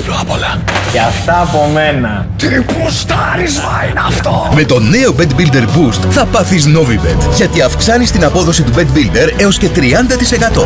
πιο απ' όλα. Και αυτά από μένα. Τι πουστάρισμα είναι αυτό! Με το νέο Bet Builder Boost θα πάθεις Novibet, γιατί αυξάνεις την απόδοση του Bet Builder έως και 30%.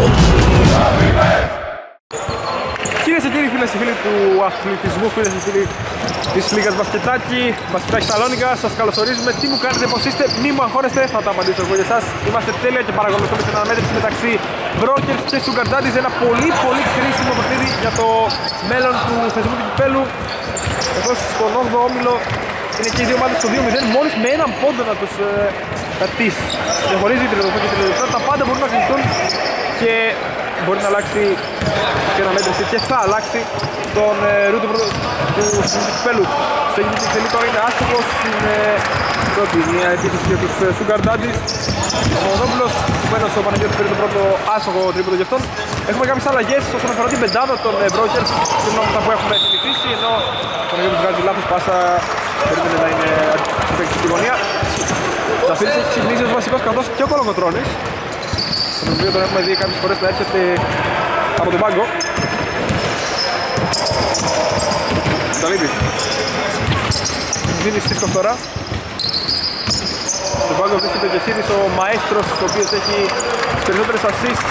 Κυρίες και κύριοι, φίλες και φίλοι του αθλητισμού, φίλες και φίλοι της Λίγας Μπασκετάκι Σαλόνικα, σας καλωσορίζουμε. Τι μου κάνετε, πώς είστε, μη μου αγχώνεστε, θα τα απαντήσω εγώ για εσάς. Είμαστε τέλεια και παρακολουθούμε την αναμέτρηση μεταξύ Brokers και Sugar Daddies. Ένα πολύ κρίσιμο παιχνίδι για το μέλλον του θεσμού του κυπέλου. Εδώ στον 8ο όμιλο είναι και οι δύο ομάδες στο 2-0, μόλις με έναν πόντο να τους διαχωρίζει η τριτοδοχή και η τριτοδοχή. Τα πάντα μπορούν να κλειστούν και μπορεί να αλλάξει και ένα μέτρηση και θα αλλάξει τον ρούτο του κυπέλου. Στο γήπεδο της τελή τώρα είναι άστοχος, είναι πρώτη μια επίθεση για τους Sugar Daddies. Ο Μοδόπουλος, κουμένος ο Παναγιώτης πήρε το πρώτο άστοχο τρίποντο για αυτόν. Έχουμε κάποιες αλλαγές όσον αφορά την πεντάδα των Brokers, σύμφωνα με αυτά που έχουμε συνηθίσει, ενώ ο Παναγιώτης βγάζει λάθος πάσα, περίμενε να είναι στη γωνία. Ζαφύρης έχει ξυπνήσει ως βασικός, καθώς και ο Κολοκοτρώνης, τον οποίο τον έχουμε δει κάποιες φορές να έρχεται από τον πάγκο. Σταλίδης δίνει Σίσκος τώρα. Στον πάγκο βρίσκεται και Σίδης, ο μαέστρος, ο οποίος έχει τις περισσότερες assists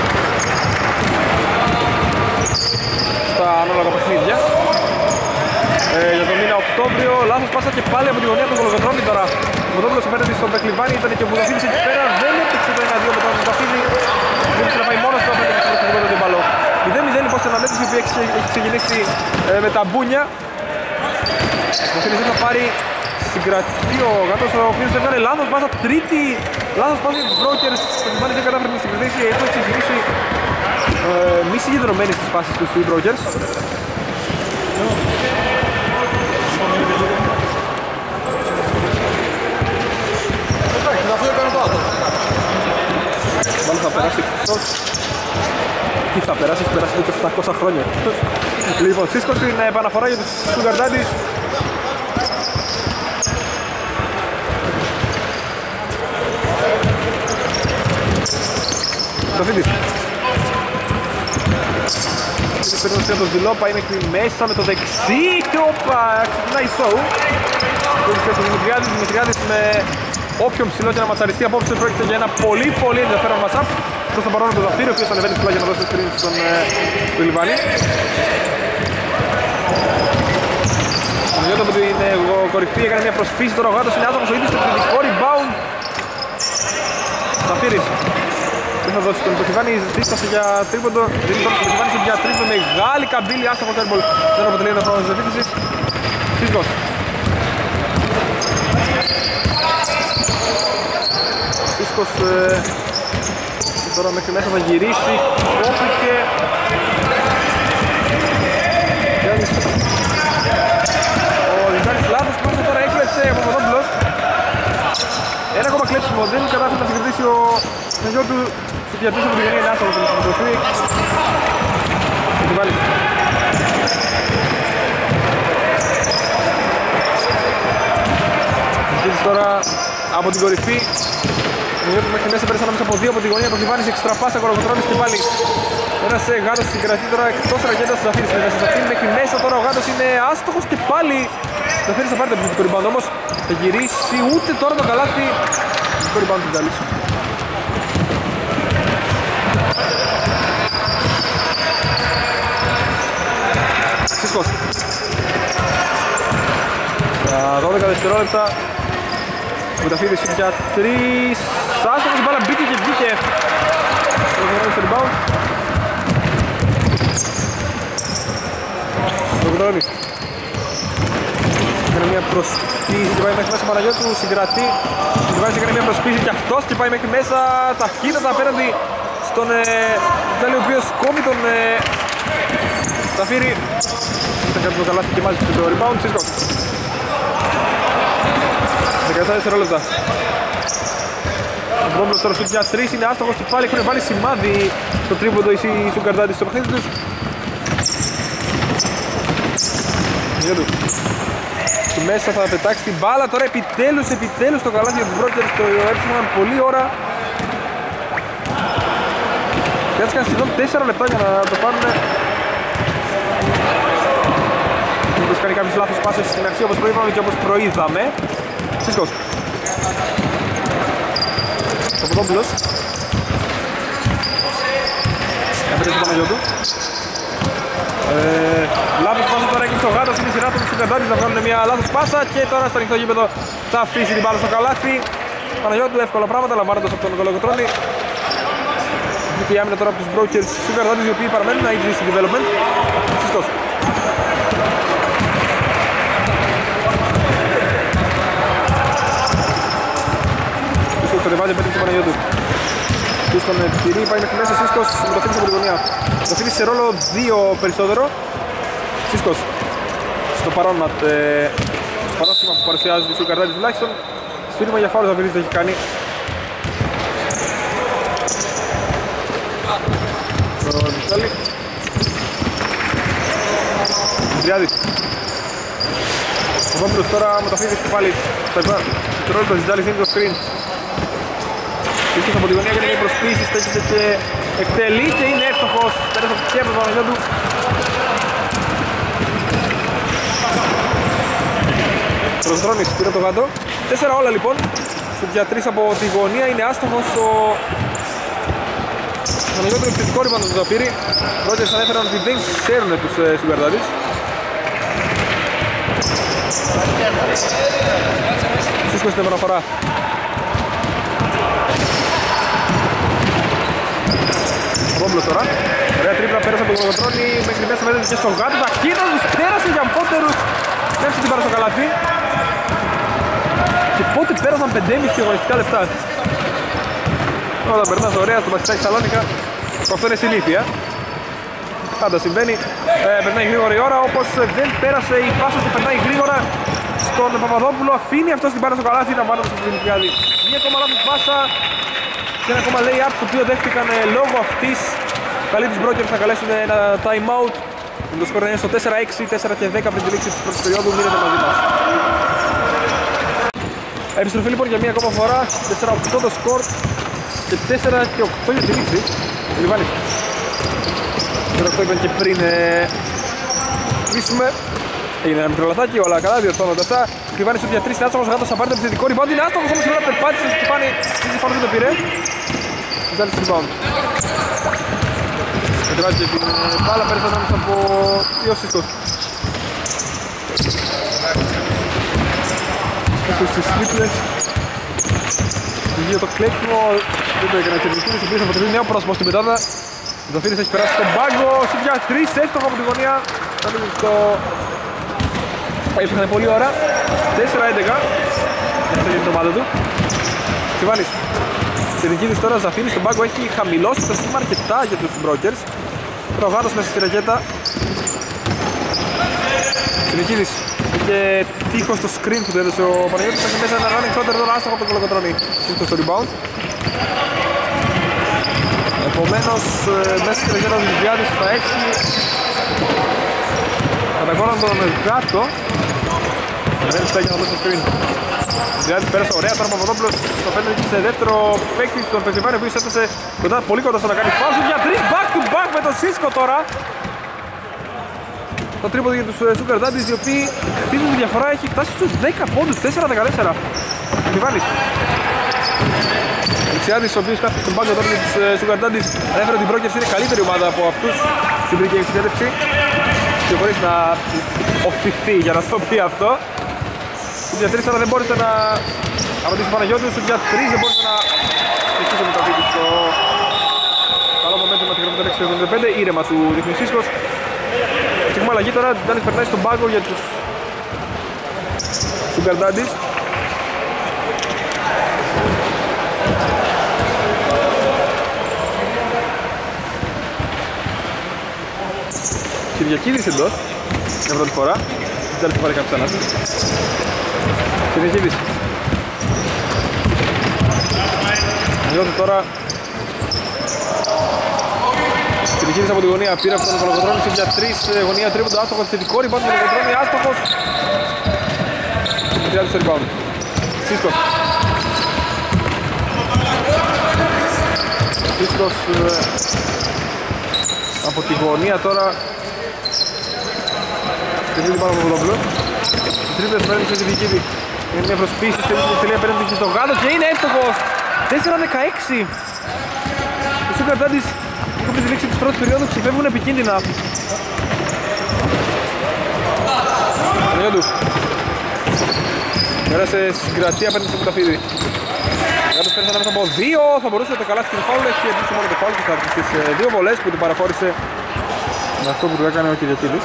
στα ανάλογα παιχνίδια. Για τον μήνα Οκτώβριο, λάθος πάσα και πάλι από τη γωνία του Κολοκοτρώνη τώρα. Ο Μοδόπουλος απέναντι στον Πεκλιβάνη, ήταν και ο Μπουδαφίδης εκεί πέρα, δεν έπαιξε το 1-2 με τον Μπουδαφίδη. Μπορούσε να πάει μόνος του απέναντι στον Κολοκοτρώνη τον μπαλό. 0-0 λοιπόν στην αναμέτρηση που έχει ξεκινήσει με τα μπούνια. Ο Μπουδαφίδης θα πάρει συγκρατεί ο Γάτος, ο οποίος έβγαλε λάθος πάσα, τρίτη λάθος πάσα για τους Brokers. Ο Πεκλιβάνης δεν κατάφερε να συγκρατήσει, έχει ξεκινήσει μη συγκεντρωμένοι στις πάσεις τους οι Brokers. Μάλλον θα περάσει εκτός. Τι θα περάσει, έχει περάσει και 700 χρόνια. Λοιπόν, Σίσκος στην επαναφορά για τους Sugar Daddies. Το Φίτης. Παίρνει στο τον Ζηλόπα, είναι μέσα με το δεξί. Όπα, ξεκινάει η show. Βρίσκεται ο Δημητριάδης με όποιον ψηλό και να ματσαριστεί απόψε. Πρόκειται για ένα πολύ ενδιαφέρον matchup. Προς τον παρόν τον Ζαφύριο, ο οποίος ανεβαίνει ψηλά για να δώσει screen στον Λιβάνη. Ο Μιώτο από την κορυφή έκανε μια προσπίση, τώρα ο Γάτος είναι άτομος, ο ίδιος στο κριτικό rebound. Ζαφύρης. Δεν θα δώσει τον Πεκλιβάνη, δίστασε για τρίποντο. Δίνει τώρα στον Πεκλιβάνη για τρίποντο, μεγάλη καμπύλη, άστοχος airball. Δεν αποτελεί ένα χρόνο της επίθεσης. Σίσκος. Σίσκος τώρα μέχρι μέσα θα γυρίσει, κόπηκε. Ο Λιζάνης λάθος, πόσο τώρα έκλεψε ο Παπαδόπουλος. Ένα ακόμα κλέψιμο, δεν κατάφερε να συγκρατήσει ο παιδιό του στο διατήρηση από τη γωνία, είναι άσχολος να συμπληρωθεί. Θα την βάλει. Κοίτης τώρα από την κορυφή. Ο μέχρι μέσα πέρασε ανάμεσα από δύο από τη γωνία, το Λιβάνης εξτραπάσα, Κολοκοτρώνης και πάλι ένας Γάτος συγκρατεί τώρα εκτός ρακέτας του Ζαφύρης. Μέχρι μέσα τώρα ο Γάτος είναι άστοχος και πάλι Ζαφύρης θα πάρει το επιθετικό rebound όμως. Θα γυρίσει ούτε τώρα το καλάθι. Το rebound του Τζαλής. Σίσκος. Στα 12 δευτερόλεπτα ο Μηταφίδης για 3. Άστοχος, η μπάλα μπήκε και βγήκε. Το rebound. Το Γκρόνης. Έκανε μια προσπίση και πάει μέχρι μέσα ο Παναγιώτου, συγκρατεί. Ο Γκρόνης έκανε μια προσπίση και αυτός και πάει μέχρι μέσα ταχύτατα απέναντι στον Τζάλι, ο οποίος κόβει τον Ζαφύρη. Ήταν κάτι το καλάθι και μάλιστα το rebound. Σίσκο. 17 δευτερόλεπτα. Ο Μπρόμπλος τώρα σουτ για 3 είναι άστοχος και πάλι έχουν βάλει σημάδι στο τρίποντο οι Sugar Daddies στο παιχνίδι τους. Του μέσα θα πετάξει την μπάλα, τώρα επιτέλους το καλάθι για τους Brokers, το έψηχναν πολλή ώρα. Χρειάστηκαν σχεδόν 4 λεπτά για να το πάρουν. κάνει κάποιες λάθος πάσες στην αρχή όπως προείπαμε και όπως προείδαμε. Σίσκος. Παπαδόπουλος. Έπαιζε το Παναγιώτου. Λάθος πάσα τώρα έκλεισε ο Γάτος, είναι η σειρά του Σουκαρντάντης να βγάλουν μια λάθος πάσα και τώρα στο ανοιχτό γήπεδο θα αφήσει την μπάλα στο καλάθι. Παναγιώτου εύκολα πράγματα λαμβάνοντας από τον Κολοκοτρώνη. Και η άμυνα τώρα από τους Brokers Σουκαρντάντης οι οποίοι παραμένουν να είναι στην development. Σίσκος. Σίσκος το ρεβάζει πέτυχε στον Παναγιώτου. Και στον Τυρί πάει μέχρι μέσα, Σίσκος με το φίλι από τη γωνία. Το φίλι σε ρόλο 2 περισσότερο. Σίσκος στο παρόν σχήμα που παρουσιάζει ο Σουκαρντάντης τουλάχιστον. Σφύριγμα για φάουλ θα βρει, το έχει κάνει. Το Μιχάλη. Μητριάδης. Ο Βόμπλος τώρα με το φίλι στο κεφάλι. Το ρόλο του Ζιτζάλης είναι το screen. Σίσκος από τη γωνία κάνει μια προσποίηση, στέκεται και εκτελεί και είναι εύστοχος. Πέρασε από τη σχέση του Παναγιώτου. Κολοκοτρώνης πήρε το γάτο. 4 όλα λοιπόν. Στο 3 από τη γωνία είναι άστοχος ο Παναγιώτου. Επιθετικό ρήμα του Ζαφύρη. Ρότζερς ανέφεραν ότι δεν ξέρουν τους Σουκαρντάντης. Σίσκος στην επαναφορά. Βόμπλος τώρα. Ωραία τρίπλα πέρασε από τον Κολοκοτρώνη μέχρι μέσα μέσα και στον γάτο. Ταχύτητα τους πέρασε για αμφότερους. Πέρασε την πάρα στο καλάθι. Και πότε πέρασαν 5,5 αγωνιστικά λεπτά. Όταν περνάς ωραία στο Μπασκετάκι Σαλόνικα, αυτό είναι συνήθεια. Πάντα συμβαίνει. Περνάει γρήγορα η ώρα, όπως δεν πέρασε η πάσα του, περνάει γρήγορα στον Παπαδόπουλο. Αφήνει αυτό την πάρα στο καλάθι να μάνοντας από την Ολυμπιάδη. Μία ακόμα λάθος πάσα και ένα ακόμα lay-up το οποίο δέχτηκαν λόγω αυτής. Καλή τους Brokers να καλέσουν ένα time out. Το σκορ είναι στο 4-6, 4 και 10 πριν τη λήξη της πρώτης περίοδου. Μείνετε μαζί μας. Επιστροφή λοιπόν για μία ακόμα φορά. 4-8 το σκορ και 4 και 8 για τη λήξη. Ο Λιβάνης. 4-8 είπαν και πριν κλείσουμε. Έγινε ένα μικρό λαθάκι, όλα καλά, διορθώνονται αυτά. Ο Λιβάνης ότι για 3 είναι άστοχος, ο Γάτος θα πάρει το επιθετικό rebound. Είναι άστοχος όμως σήμερα περπάτησε και πάνε. Είχε πάνω δεν το πήρε. Ζάλει στο rebound. Μετράζει την μπάλα, πέρασε ανάμεσα από 2 Σίσκος. Έχουν στις τρίπλες. Γύρω το κλέψιμο, δεν το έκανε εξαιρετικούς, ο οποίος αποτελεί νέο πρόσωπο στην πετάδα. Ο Ζαφύρης έχει περάσει στον πάγκο, σου για 3, εύστοχο από τη γωνία. Θα λύγει στο... Έψαχανε πολλή ώρα, 4-11. Αυτή είναι η ομάδα του. Κιβάνης. Συρικίδης τώρα, Ζαφύρης στον πάγκο έχει χαμηλώσει το σήμα αρκετά για τους Brokers. Τώρα ο Γάτος μέσα στη ρακέτα. Συρικίδης. Και τείχο στο screen που του έδωσε ο Παναγιώτης. Έχει μέσα ένα running shot τώρα άστοχο από τον Κολοκοτρώνη. Τείχο στο rebound. Επομένως μέσα στη ρακέτα του Λιβιάδης θα έχει κατακόραν τον Γάτο. Δεν φτάνει να δώσει στο screen. Λιβιάδης πέρασε ωραία, τώρα ο Παπαδόπουλος το παίρνει σε δεύτερο παίκτη στον Πεκτιβάνη, ο οποίος έφτασε κοντά, πολύ κοντά στο να κάνει φάουλ για 3 back to back με τον Σίσκο τώρα. Το τρίποδο για τους Σουκαρντάντης οι οποίοι χτίζουν τη διαφορά, έχει φτάσει στους 10 πόντους, 4-14. Πεκτιβάνης. Αλεξιάδης ο οποίος κάθεται στον πάγκο τώρα για τους Σουκαρντάντης ανέφερε ότι οι Brokers είναι καλύτερη ομάδα από αυτούς στην πρική εξυπηρέτηση και χωρίς να οθηθεί για να το πει αυτό. Στην διατήρηση τώρα δεν μπόρεσε να απαντήσει ο Παναγιώτης, στην διατήρηση δεν μπόρεσε να συνεχίσει με το βίντεο στο καλό momentum με τη γραμμή 6-75, ήρεμα του δείχνει Σίσκος. Και έχουμε αλλαγή τώρα, Τζάνης περνάει στον πάγκο για τους Σουκαρντάντης. Κυριακίδης εντός, για πρώτη φορά. Τζάνης θα πάρει κάποιες ανάσες. Κυριακίδης. Νιώθει τώρα. Κυριακίδης από τη γωνία, πήρε από τον Κολοκοτρώνη σε για 3, γωνία τρίποντο, άστοχο, θετικό rebound, τον Κολοκοτρώνη, άστοχος. Και χρειάζεται στο rebound. Σίσκος. Σίσκος από τη γωνία τώρα. Παιχνίδι πάνω από τον Παπαδόπουλο. Τρίπλες παίρνει στο Κηδικίδη. Είναι μια προσπίση στην τελεία, παίρνει και στο γάτο και είναι εύστοχος. 4-16. Οι Sugar Daddies έχουν τη λήξη της πρώτης περίοδου, ξεφεύγουν επικίνδυνα. Παναγιώτου. Πέρασε συγκρατία, παίρνει στο Κουταφίδη. Γάτος πέρασε ανάμεσα από 2, θα μπορούσε να το καλάσει την φάουλ, έχει επίσης μόνο το φάουλ και στις 2 βολές που την παραχώρησε με αυτό που του έκανε ο Κυριακίδης.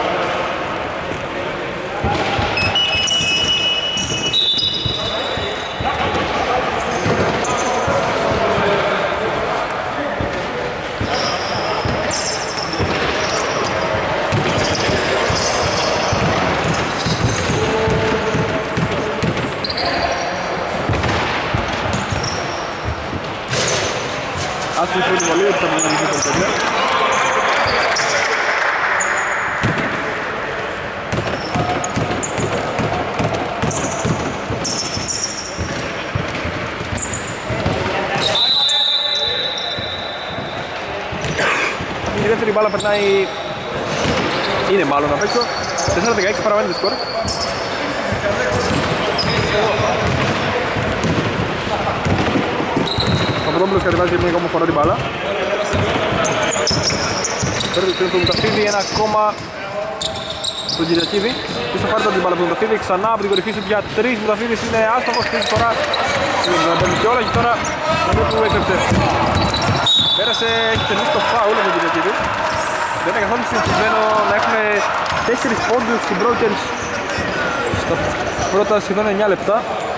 Άσου η πρώτη βολή, ότι θα μπορεί να γίνει το τέτοιο. Η δεύτερη μπάλα περνάει, είναι μάλλον απ' έξω. 4-16 παραμένει το σκορ. Ο Παπαδόπουλος κατεβάζει μια ακόμα φορά την μπάλα. Παίρνει το του Μουταφίδη, ένα ακόμα στον Κυριακίδη. Πίσω πάρει την μπάλα από τον Μουταφίδη, ξανά από την κορυφή σου για 3. Μουταφίδης είναι άστοχος, τρίτη φορά. Να παίρνει και όλα και τώρα νομίζω που έκρυψε. Πέρασε, έχει τελειώσει το φάουλ από τον Κυριακίδη. Δεν είναι καθόλου συνηθισμένο να έχουν 4 πόντους στην Brokers στα πρώτα σχεδόν 9 λεπτά.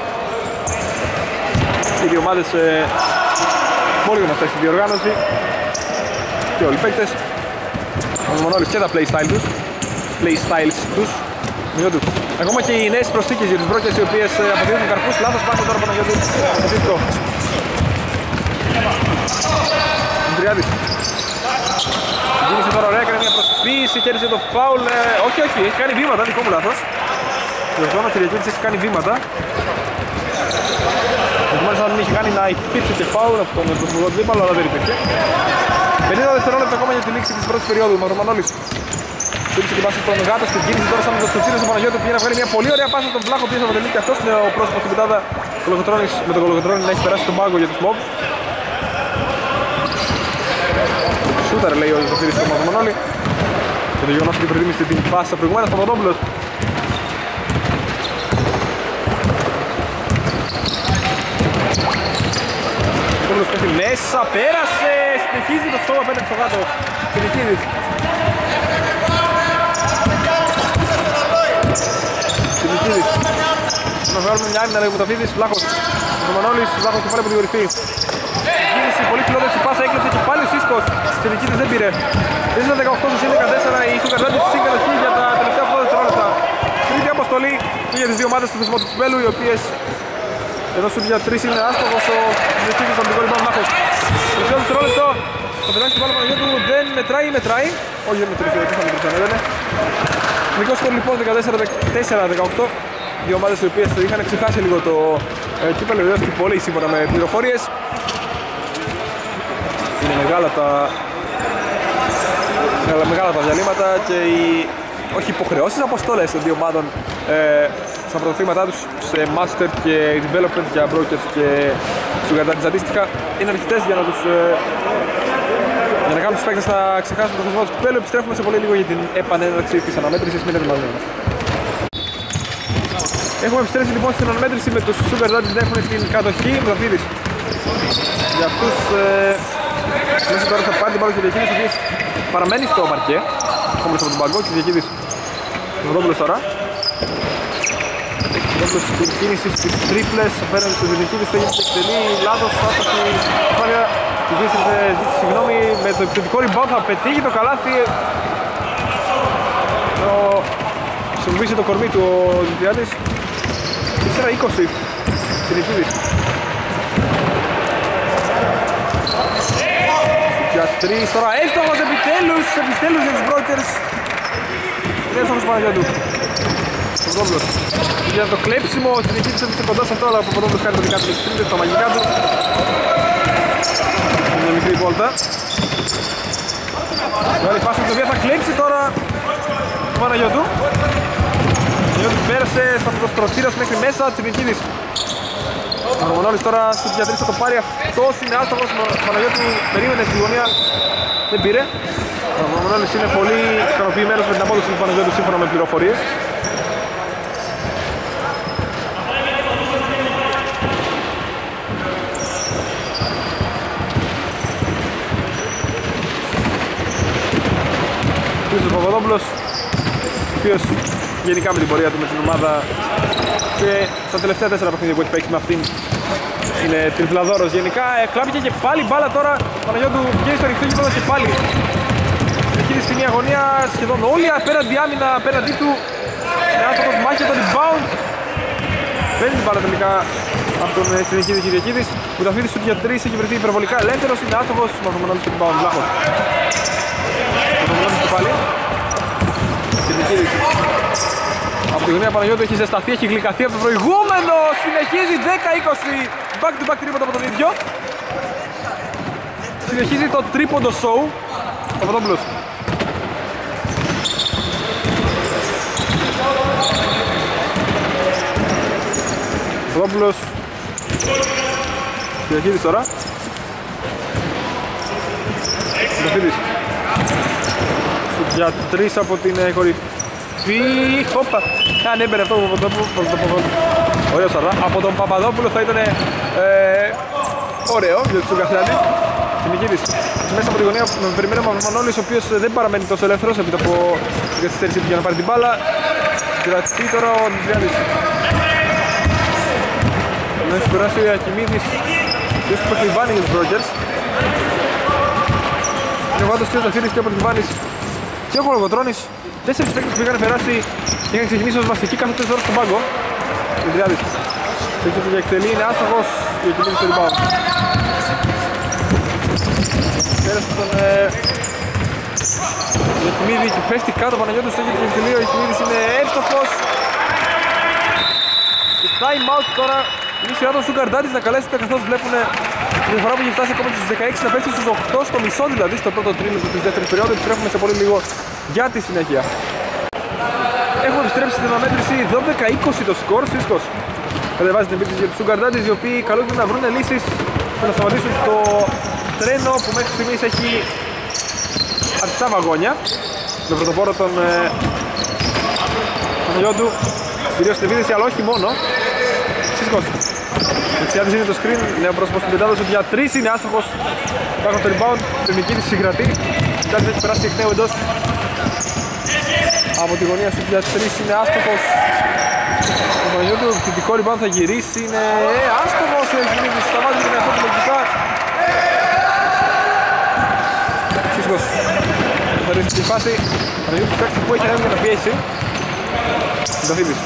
Οι δύο ομάδες πολύ γνωστές στη διοργάνωση και όλοι οι παίκτες. Ο Μανώλης και τα playstyles τους. Μειώτου. Ακόμα και οι νέες προσθήκες για τις Brokers οι οποίες αποδίδουν καρπούς. Λάθος πάνω τώρα από τον Μανώλη. Μητριάδης. Κίνησε τώρα ωραία, έκανε μια προσποίηση, κέρδισε το φάουλ. Όχι, έχει κάνει βήματα, δικό μου λάθος. Ο Κυριακίδης έχει κάνει βήματα. Μάλιστα αν είχε κάνει να υπήρχε και φάουλ από τον προσφυγό του δίπαλο, αλλά δεν υπήρχε. 50 δευτερόλεπτα ακόμα για τη λήξη της πρώτης περίοδου. Μαυρομανόλης στήριξε την πάση στον Γάτο, στην κίνηση τώρα σαν να το στηρίζει στον Παναγιώτη που πήγε να βγάλει μια πολύ ωραία πάση στον Βλάχο που αποτελεί και αυτός είναι ο πρόσωπος του πιτάδα με τον Κολοκοτρώνη να έχει περάσει τον πάγκο για τους Μοβ. Σούταρ λέει ο Ζωφίδης στον Μαυρομανόλη. Και το γεγονός ότι προτίμησε την πάσα προηγουμένως στον Παπαδόπουλος. Παπαδόπουλος πέφτει μέσα, πέρασε, συνεχίζει το στόμα απέναντι στο Γάτο. Κυριακίδης. Κυριακίδης. Να βγάλουμε μια άλλη να λέγουμε Ταφίδης, Βλάχος. Ο Μανώλης, Βλάχος και πάλι από την κορυφή. Κίνηση, πολύ φιλόδοξη πάσα, έκλεψε και πάλι ο Σίσκος. Κυριακίδης δεν πήρε. 4-18 στους 14, η Sugar Daddies συγκατοχή για τα τελευταία 8 δευτερόλεπτα. Τρίτη αποστολή και για τις δύο ομάδες του θεσμού του Κυπέλλου, οι οποίες εδώ στους για 3 είναι άστοχος ο Κυριακίδης από την κορυφή Βλάχος. Τελευταίο δευτερόλεπτο, το πετάξει την μπάλα Παναγιώτου δεν μετράει. Όχι δεν μετρήσει, δεν θα μετρήσει, δεν είναι. Δικό σκορ λοιπόν 14-18. Δύο ομάδες οι οποίες είχαν ξεχάσει λίγο το κύπελλο, βεβαίως και πολύ σύμφωνα με πληροφορίες. Είναι μεγάλα τα διαλύματα και οι όχι υποχρεώσεις, αποστόλες των δύο ομάδων στα πρωτοθύματά τους σε Master και Development για Brokers και Sugar Daddies αντίστοιχα είναι αρκετές για να κάνουν τους παίκτες να ξεχάσουν το θεσμό του Κυπέλλου. Επιστρέφουμε σε πολύ λίγο για την επανέναρξη της αναμέτρησης, μην ετοιμασμένοι. Έχουμε επιστρέψει λοιπόν στην αναμέτρηση με τους Sugar Daddies να έχουν την κατοχή Μουταφίδης. Για αυτούς μέσα τώρα θα πάρει την μπάλα ο Κυριακίδης, ο οποίος παραμένει στο παρκέ. Έχουμε από τον παγκό και Κυριακίδης. Ο Βδόπουλος τώρα. Ο Βδόπουλος στην κίνηση στις τρίπλες, απέναντι στον Κυριακίδης, το γίνεται εκτελεί λάθος, άστοχη προσπάθεια. Η Κυριακίδης ζήτησε συγγνώμη με το επιθετικό rebound, θα πετύχει το καλάθι. Συμβήσει το κορμί του ο Δημητριάδης. 4-20 Κυριακίδης. Για 3 τώρα, εύστοχος επιτέλους για τους Brokers. Είναι εύστοχος Παναγιώτου. Ο Παπαδόπουλος. Για το κλέψιμο, ο Κυριακίδης έφτασε κοντά σε αυτό, αλλά ο Παπαδόπουλος κάνει το δικά του εξτρίνδες, τα μαγικά του. Μια μικρή βόλτα. Βγάλει πάση την οποία θα κλέψει τώρα. του Παναγιώτου. Παναγιώτου πέρασε στα στρωτήρας μέχρι μέσα, Τσιμικίδης. Ο Ρωμανόλης τώρα στο 3 θα το πάρει, αυτός είναι άστοχος. Ο Παναγιώτου περίμενε στη γωνία, δεν πήρε. Ο Ρωμανόλης είναι πολύ ικανοποιημένος με την απόδοση του Παναγιώτου σύμφωνα με πληροφορίες. Ο Παπαδόπουλος, ο οποίος γενικά με την πορεία του με την ομάδα και στα τελευταία 4 παιχνίδια που έχει παίξει με αυτήν είναι τριπλαδόρος γενικά. Κλάπηκε και πάλι μπάλα τώρα. Ο Παναγιώτου βγαίνει στο ανοιχτό γήπεδο και πάλι εκεί στη στιγμή αγωνία σχεδόν όλοι απέναντι άμυνα απέναντί του. Άστοχος μάχη το rebound. Παίρνει την μπάλα τελικά από τον Συνεκίδη Κυριακίδης. Μουταφίδης σου για 3 έχει βρεθεί υπερβολικά ελεύθερος. Είναι άστοχος. Μαρθομονόλης στο rebound. Βλάχος. Μαρθομονόλης του πάλι. Συνεκίδης. Από τη γωνία Παναγιώτου έχει ζεσταθεί, έχει γλυκαθεί από το προηγούμενο. Συνεχίζει 10-20. Back to back τρίποντο από τον ίδιο. Συνεχίζει το τρίποντο show. Ο Παπαδόπουλος. Παπαδόπουλος. Συνεχίζει τώρα. Συνεχίζει. Για 3 από την κορυφή. Όπα! Αν έμπαινε αυτό από τον Παπαδόπουλο. Ωραίο σαρδά. Από τον Παπαδόπουλο θα ήταν ωραίο για τον Καστράνη. Συνεχίδης. Μέσα από τη γωνία περιμένουμε ο Μανώλης, ο οποίος δεν παραμένει τόσο ελεύθερος επί από την καθυστέρηση του για να πάρει την μπάλα. Κρατεί τώρα ο Δημητριάδης. Να έχει περάσει ο Ακιμίδης και στο Παχλιβάνι για τους Brokers. Είναι ο Βάτος και ο Ζαφύρης και ο Παχλιβάνης και ο Κολοκοτρώνης. 4 παίκτες που είχαν περάσει και είχαν ξεκινήσει ως βασικοί κάθε 4 ώρες στον πάγκο. Δημητριάδης. Τέτοιο που εκτελεί είναι άστοχος και κινείται στο rebound. Πέρασε τον Εκμίδη και πέφτει κάτω ο Παναγιώτος στο τέτοιο που εκτελεί. Ο Εκμίδης είναι εύστοχος. Και time out τώρα. Είναι η σειρά των Σουγκαρντάτης να καλέσουν καθώς βλέπουν τη διαφορά που έχει φτάσει ακόμα στους 16 να πέφτει στους 8 στο μισό δηλαδή στο πρώτο τρίμηνο της δεύτερης περίοδου. Επιστρέφουμε σε πολύ λίγο για τη συνέχεια. Έχουμε επιστρέψει στην αναμέτρηση 12-20 το σκορ. Φίσκος κατεβάζει την επίθεση για τους Σουγκαρντάτης, οι οποίοι καλούνται να βρουν λύσεις και να σταματήσουν το τρένο που μέχρι στιγμής έχει αρκετά βαγόνια. Με πρωτοπόρο τον Παναγιώτου κυρίως στην επίθεση, αλλά όχι μόνο. Φίσκος. Δεξιά της είναι το screen, νέο πρόσωπο στην πεντάδοση για 3 είναι άστοχος. Υπάρχουν το rebound, το Μικίδης συγκρατεί. Κάτι έχει περάσει εκ νέου εντός. Από τη γωνία σου για 3 είναι άστοχος. Ο Παναγιώτου θετικό rebound θα γυρίσει, είναι άστοχος. Ο Μικίδης σταμάζει την εαυτό του λογικά. Φίσκος. Θα ρίξει τη φάση. Ο Παναγιώτου παίξει που έχει ανέβει για να πιέσει. Συνταθήδης.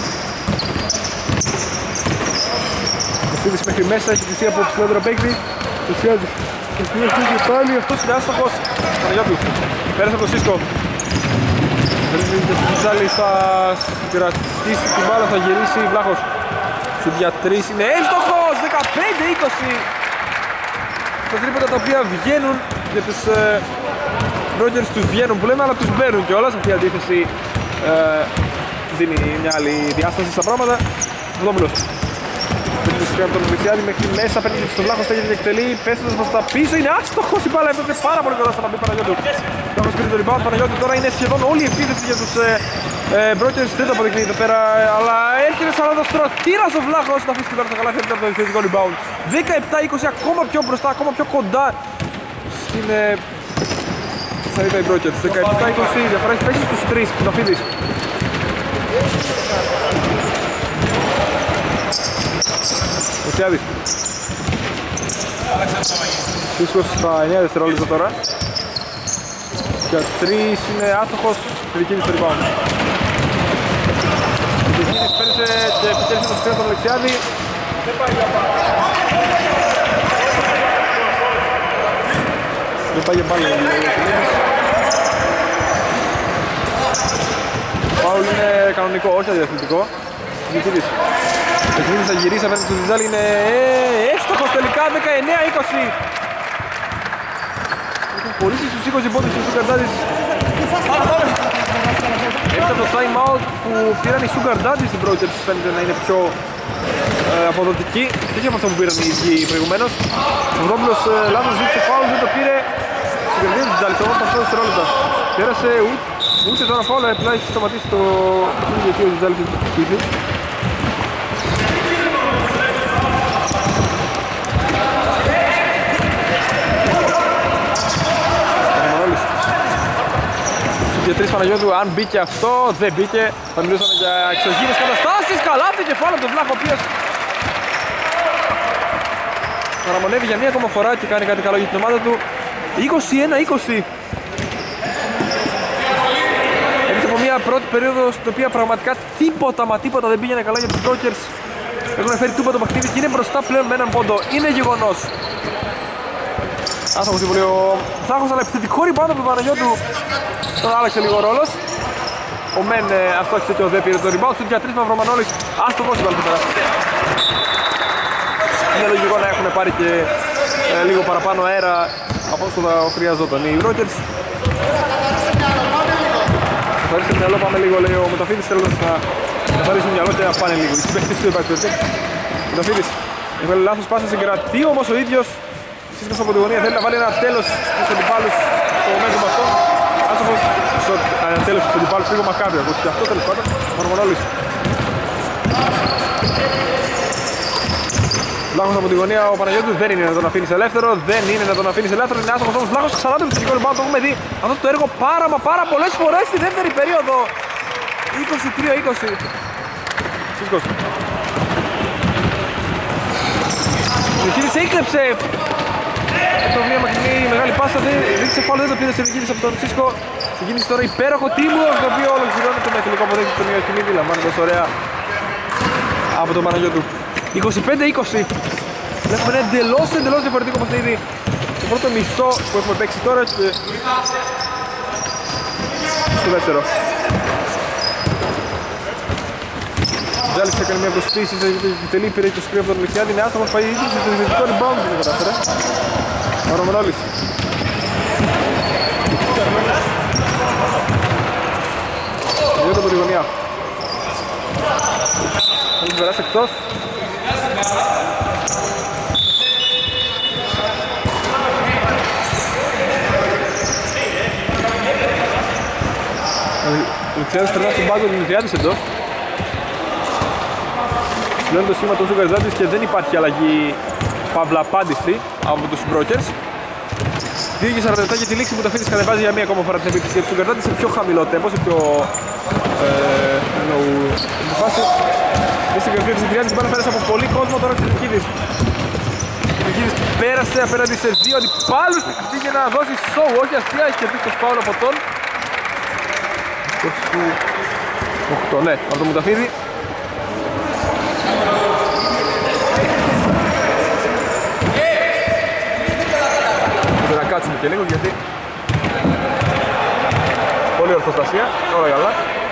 Συνταθήδης μέχρι μέσα, έχει πλησία από ψηλότερο παίκτη. Πλησιάζεις. Πλησιάζεις και πάλι, αυτός είναι άστοχος. Παναγιώτου. Πέρασε από το Σίσκο. Θα κρατήσει την μπάλα, θα γυρίσει. Βλάχος. Σου για 3 είναι εύστοχος. 15-20. Τα τρίποτα τα οποία βγαίνουν για τους Brokers, τους βγαίνουν που λέμε, αλλά τους μπαίνουν κιόλας. Αυτή η αντίθεση δίνει μια άλλη διάσταση στα πράγματα. Βδόπουλος. Παίρνει από τον Μητσιάδη μέχρι μέσα, παίρνει στον Βλάχο, στέγεται και εκτελεί, πέφτοντας προς τα πίσω, είναι άστοχος η μπάλα, έφτασε πάρα πολύ κοντά στον Αμπή Παναγιώτου. Βλάχος πήρε το rebound, Παναγιώτου τώρα είναι σχεδόν όλη η επίθεση για τους Brokers, δεν το αποδεικνύει εδώ πέρα, αλλά έρχεται σαν να το στρωτήρας ο Βλάχος, να αφήσει την μπάλα στα καλάθια από το επιθετικό rebound. 17-20, ακόμα πιο μπροστά, ακόμα πιο κοντά στην σανίδα οι Brokers. 17-20, διαφορά έχει πέσει στους 3, Πιταφίδης. Μητσιάδης. Φίσκος στα 9 δευτερόλεπτα τώρα. Για 3 είναι άστοχος, στη δική της το rebound. Ο Δεκίνης πέρασε και επιτέλεσε το σκρίνο τον Αλεξιάδη. Δεν πάει για πάλι ο Δεκίνης. Φάουλ είναι κανονικό, όχι αδιαθλητικό. Δεκίνης. Ο Δεκίνης θα γυρίσει απέναντι στο Ζιζάλη, είναι εύστοχος τελικά, 19-20. Έχουν πωλήσει στους 20 πόντους στους Σουγκαρντάτης. Έπειτα το time out που πήραν οι Sugar Daddies στην πρώτη φαίνεται να είναι πιο αποδοτική. Τι από αυτό που πήραν οι ίδιοι προηγουμένως. Ο Βδόπουλος λάθος ζήτησε φάουλ, δεν το πήρε. Συγκρατήρια του Τζάλης όμως στα 8 δευτερόλεπτα. Πέρασε ούτε τώρα φάουλ, απλά έχει σταματήσει το παιχνίδι γιατί ο Τζάλης έχει σπίτι. Και τρεις Παναγιώτου, αν μπήκε αυτό, δεν μπήκε. Θα μιλούσαμε για εξωγήινες καταστάσεις. Καλάθι κεφάλαιο από τον Βλάχο, ο οποίος παραμονεύει για μία ακόμα φορά και κάνει κάτι καλό για την ομάδα του. 21-20. Έπειτα από μία πρώτη περίοδο στην οποία πραγματικά τίποτα δεν πήγαινε καλά για τους Brokers. Έχουν φέρει τούπα το παιχνίδι και είναι μπροστά πλέον με έναν πόντο. Είναι γεγονός. Άστοχος συμβολεί ο Βλάχος, αλλά επιθετικό rebound από τον Παναγιώτου. Τον άλλαξε λίγο ο ρόλος. Ο Μεν αστόχησε και ο Δε πήρε το rebound. Στον για 3 Μαυρομανόλης. Ας το δώσει πάλι πέρα. Είναι λογικό να έχουν πάρει και λίγο παραπάνω αέρα από όσο θα χρειαζόταν οι Brokers. Καθαρίσει το μυαλό, πάμε λίγο, λέει ο Μεταφίδης, θέλοντας να καθαρίσει το μυαλό και να πάνε λίγο. Η συμπαίχτης του υπάρχει παιδί. Μεταφίδης, έβαλε λάθος πάσα στην κρατή, όμως ο ίδιος σύσκος από τη γωνία θέλει να βάλει ένα τέλος στους αντιπάλους στο momentum αυτό. Άστοχος στο τέλος στους αντιπάλους, λίγο μακάβριο, και αυτό τέλος πάντων, Μαρμονόλης. Βλάχος από τη γωνία, ο Παναγιώτου δεν είναι να τον αφήνεις ελεύθερο, είναι άστοχος όμως Βλάχος, ξανά το επιθετικό rebound, το έχουμε δει αυτό το έργο πάρα πολλές φορές στη δεύτερη περίοδο. 23-20. Σύσκος. Ο Νικίδης έκλεψε το μια μακρινή μεγάλη πάσα, δείξε φάουλ, δεν το πήρε σε Νικίδης από τον Σύσκο. Ξεκίνησε τώρα υπέροχο teamwork, το οποίο ολοκληρώνεται με τελικό αποδέκτη του Νιοκινίδη, λαμβάνοντας ωραία από τον Παναγιώτου. 25-20. Βλέπουμε ένα εντελώς διαφορετικό παιχνίδι στο πρώτο μισό που έχουμε παίξει τώρα και στο δεύτερο. Τζάλης έκανε μια προσποίηση, τελεί πήρε το σκρίο από τον Λουκιάδη, είναι άστοχος, πάει ήδη στο διευθυντικό rebound, δεν το κατάφερε. Ο Ρωμανόλης. Διότι από τη γωνία. Θέλει να περάσει εκτός. Ο Λουκιάδης περνά στον πάγκο του Λουκιάδης εντός. Πλέον το σήμα του Sugar Daddies και δεν υπάρχει αλλαγή παύλα απάντηση από τους Brokers. 2:47 για τη λήξη που το αφήνεις κατεβάζει για μία ακόμα φορά την επίθεση. Του Sugar Daddies σε πιο χαμηλό τέμπο, σε πιο φάση. Και στην καρδιά της Ιτριάδης την μπάλα πέρασε από πολύ κόσμο, τώρα ο Νικίδης. Ο Νικίδης πέρασε απέναντι σε δύο αντιπάλους, πήγε να δώσει show, όχι αστεία, έχει κερδίσει το φάουλ από τον 28, ναι, από τον Μουταφίδη. Να κάτσουμε και λίγο γιατί πολύ ορθοστασία, όλα καλά.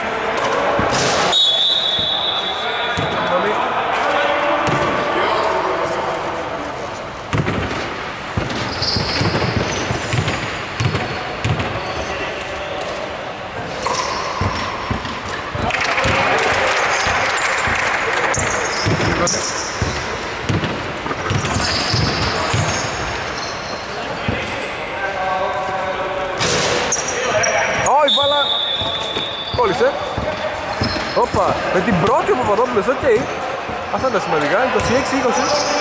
Κόλλησε. Όπα, με την πρώτη από Παπαδόπουλος, οκ. Αυτά είναι τα σημαντικά, 26-20.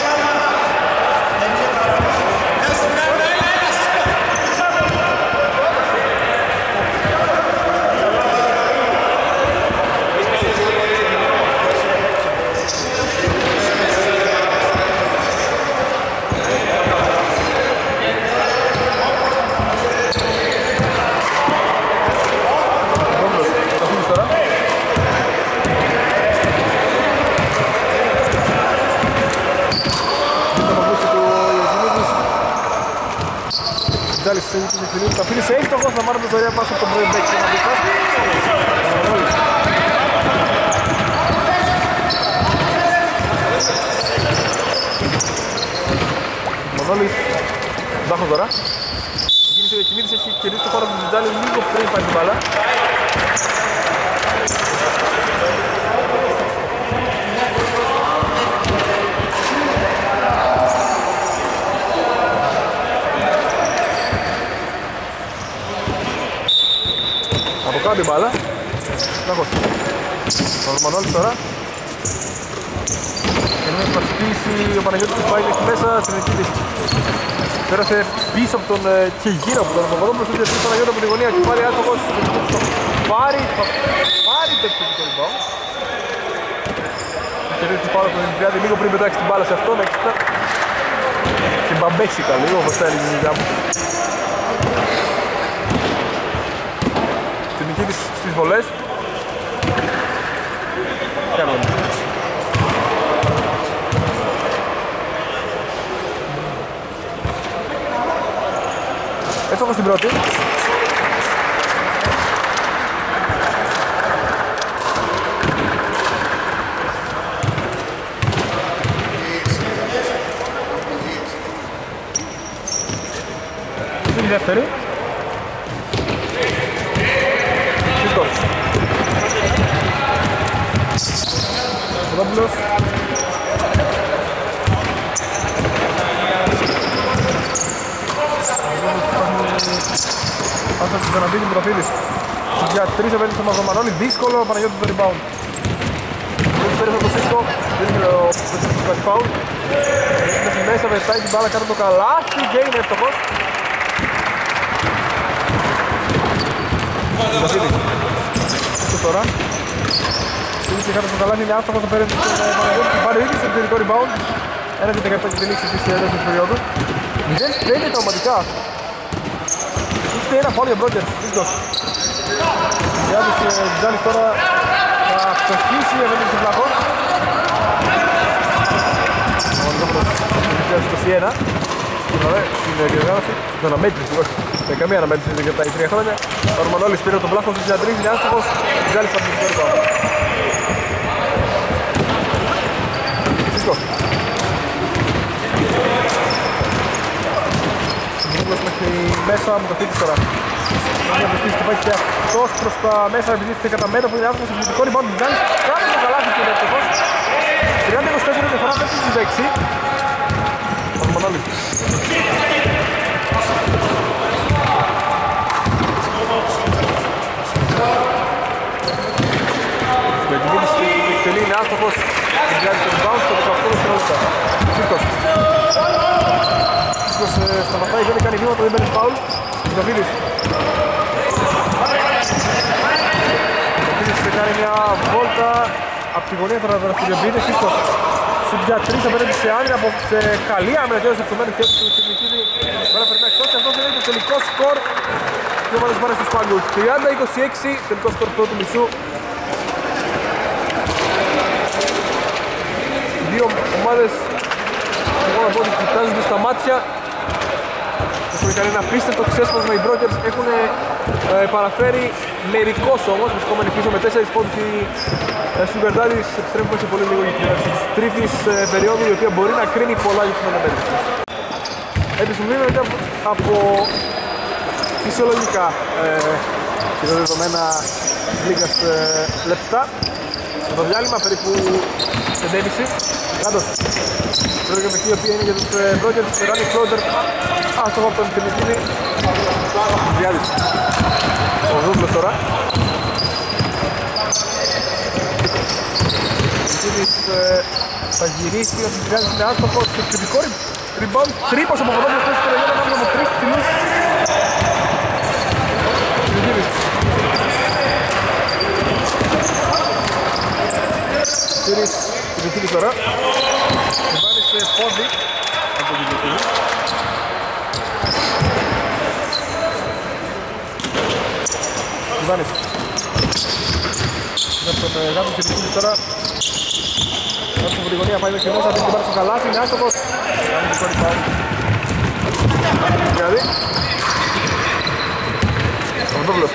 Θα αφήνει σε έστοχος, θα μάρουν το ωραία πάσα από τον Μπρέμπεκ και να δείχνει. Μανώλης, Μπάχος τώρα. Κίνησε ο Κινίδης, έχει κερδίσει το χώρο του Ζιτζάλη λίγο πριν πάει την μπάλα. Από κάτω η μπάλα. Λάκος. Ο Ρωμανόλης τώρα. Και είναι να σπίσει ο Παναγιώτης που πάει εκεί μέσα στην Νικήτης. Πέρασε πίσω από τον Τσιγύρα που τον Παπαδόπουλος. Είχε σπίσει τον Παναγιώτη από τη γωνία και πάλι άστοχος. Πάρει το επιθετικό rebound. Είχε ρίξει πάνω από τον Ολυμπιάδη λίγο πριν πετάξει την μπάλα σε αυτόν. Και μπαμπέξικα λίγο όπως θα έλεγε η δουλειά μου. Στην Νικήτης στις βολές. Κάνουμε. Έτσι όπως την πρώτη. Στην δεύτερη. Φίσκος. Παπαδόπουλος. Πάσα στην Βεναντίνη Προφίλης. Για 3 επένδυση στον Μαυρομανόλη. Δύσκολο ο Παναγιώτης το rebound. Έχει πέρασε το Φίσκο. Δεν είναι ο Φίσκος του κατηφάουλ. Έχει μέσα, πετάει την μπάλα κάτω το καλάθι και είναι εύστοχος. Βασίλης. Φίσκος τώρα. Φίσκος κάτω στο καλάθι, είναι άστοχος, θα παίρνει στον Παναγιώτη. Πάρει ήδη στο επιθετικό rebound. 1-17 και τη λήξη της δεύτερης περίοδου. 0-5 τα ομαδικά. Είστε ένα φάουλ για Μπρόκερς, Φίσκος. Ζάλης τώρα θα φτωχίσει επένδυση στον Φλακό. Ο Αντώνης 2021 στην διοργάνωση, στην αναμέτρηση, όχι, με καμία αναμέτρηση για τα 3 χρόνια. Ο Ρωμανόλης πήρε τον Βλάχο στους 3, είναι άστοχος, Ζάλης θα πήρε το rebound. Φίσκος. Μήνος μέχρι μέσα μου το φύγεις τώρα. Για να στήσει και πάει και αυτός προς τα μέσα επειδή είστε κατά μέτωπο που είναι άστοχος, επιθετικό rebound του Ζάλης. Κάτω το καλάθι και είναι εύστοχος. 30-24 διαφορά πέφτει στις 6. Ο Ρωμανόλης. Με την κίνηση του εκτελεί είναι άστοχος. Την πιάζει το rebound στο 18 δευτερόλεπτα. Φίσκος. Φίσκος σταματάει, δεν κάνει βήματα, δεν παίρνει φάουλ. Κινοβίλης. Κινοβίλης κάνει μια βόλτα από τη γωνία, θα δραστηριοποιείται. Φίσκος. Στην για 3 απέναντι σε Άννη από σε καλή άμυνα και έδωσε ψωμένη θέση του Τσικλικίδη. Τώρα περνάει εκτός και αυτός είναι το τελικό σκορ. Δύο ομάδες πάνε στους πάγκους. 30-26, τελικό σκορ πρώτου μισού. Δύο ομάδες, εγώ να πω ότι κοιτάζονται στα μάτια. Έχουν κάνει ένα απίστευτο ξέσπασμα οι Brokers, έχουν παραφέρει μερικώς όμως, βρισκόμενοι πίσω με 4 πόντους οι Sugar Daddies. Επιστρέφουμε σε πολύ λίγο για την αρχή της τρίτης περίοδου, η οποία μπορεί να κρίνει πολλά για την αναπέτηση. Επιστρέφουμε από φυσιολογικά και τα δεδομένα λίγας λεπτά. Το διάλειμμα περίπου 5,5. Κάτω. Πρώτη γραμμική η οποία είναι για τους Brokers, Ράνι Φλόντερ, άστοχο από τον Θεμικίδη. Διάλυση. Ο Δούμπλος τώρα. Ο Θεμικίδης θα γυρίσει, ο Θεμικίδης είναι άστοχος, το επιθετικό rebound, τρίπος από Παπαδόπουλος, πέσει στο ρεγιόν, ανάμεσα από 3 ψηλούς. Θεμικίδης. Κύρις Θεμικίδης τώρα. Και βάλει σε πόδι από τον Θεμικίδη. Ιβάνης. Είναι από τον Γάτο Θεμικίδης τώρα. Κάτω από τη γωνία πάει δεξί μέσα, την πάρει στο καλάθι, είναι άστοχος. Κάνει το rebound. Δηλαδή. Παπαδόπουλος.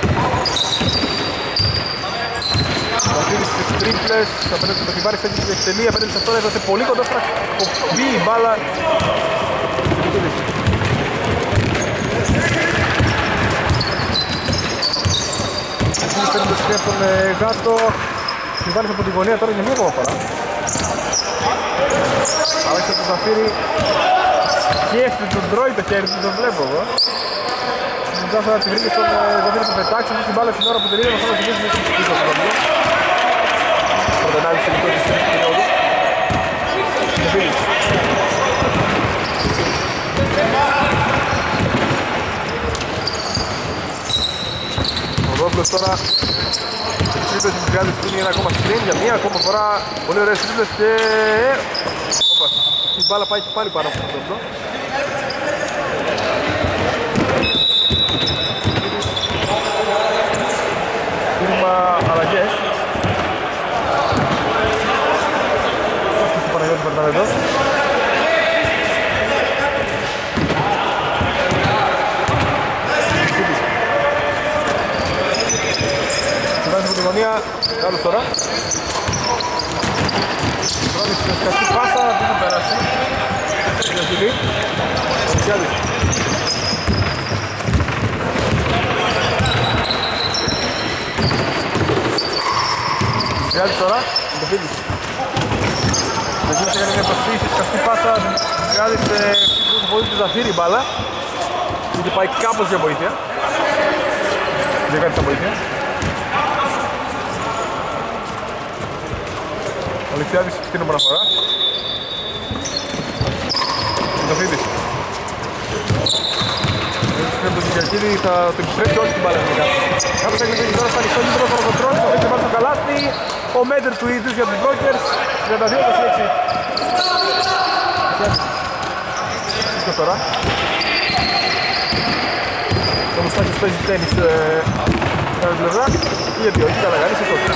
Βασίλης στις τρίπλες, απέναντι στο Χιβάρης έχει την εκτελεί, απέναντι σε αυτό έδωσε πολύ κοντά στα κοπεί η μπάλα. Βασίλης παίρνει το Επιστρέφει από τον Γάτο. Συμβάλλει από τη γωνία τώρα για μία ακόμα φορά. Άλεξε το Ζαφύρι. Σκέφτει τον τρώει το χέρι του, τον βλέπω εγώ. Μετά θα τη βρήκε στον Ζαφύρι που πετάξει. Αυτή την μπάλα την ώρα που τελείωνε θα τη βρήκε στην πίσω του Ζαφύρι. Πρώτα ανάλυση τελικό της τρίτης περίοδου. Ζαφύρις. Ο Ρόμπλος τώρα τις τρίπες της Γκάλης που είναι ένα ακόμα screen για μία ακόμα φορά. Πολύ ωραίες τρίπες και... Όπα, η μπάλα πάει και πάλι πάνω από τον Ρόμπλο. Φύρμα αλλαγές. Αυτός ο Παναγιώτης Περταβέντος. Από τη γωνία, άλλος τώρα. Πρώτη σκαστή πάσα, δεν θα περάσει. Για φίλη. Ο Μισιάδης. Μισιάδης τώρα, το φίλης. Ο Μισιάδης έκανε μια προσφύγηση, σκαστή πάσα. Ο Μισιάδης το πολύ του Ζαφύρι μπάλα. Γιατί πάει κάπως για βοήθεια. Δεν κάνει τα βοήθεια. Ο Λιξιάδης στην ομοναφορά. Το φίδι. Με τον Κυριακίδη θα το επιστρέψει όχι την μπάλα γενικά. Κάπως έγινε τώρα στα ανοιχτό γήπεδο θα κοντρόλει, θα βρει και μάλιστα καλάθι. Ο Μέντερ του ίδιους για τους Brokers. 32-26. Και τώρα. Ο Μουστάκης παίζει τένις στην άλλη πλευρά. Γιατί όχι, καλά κάνει, σε τόσο.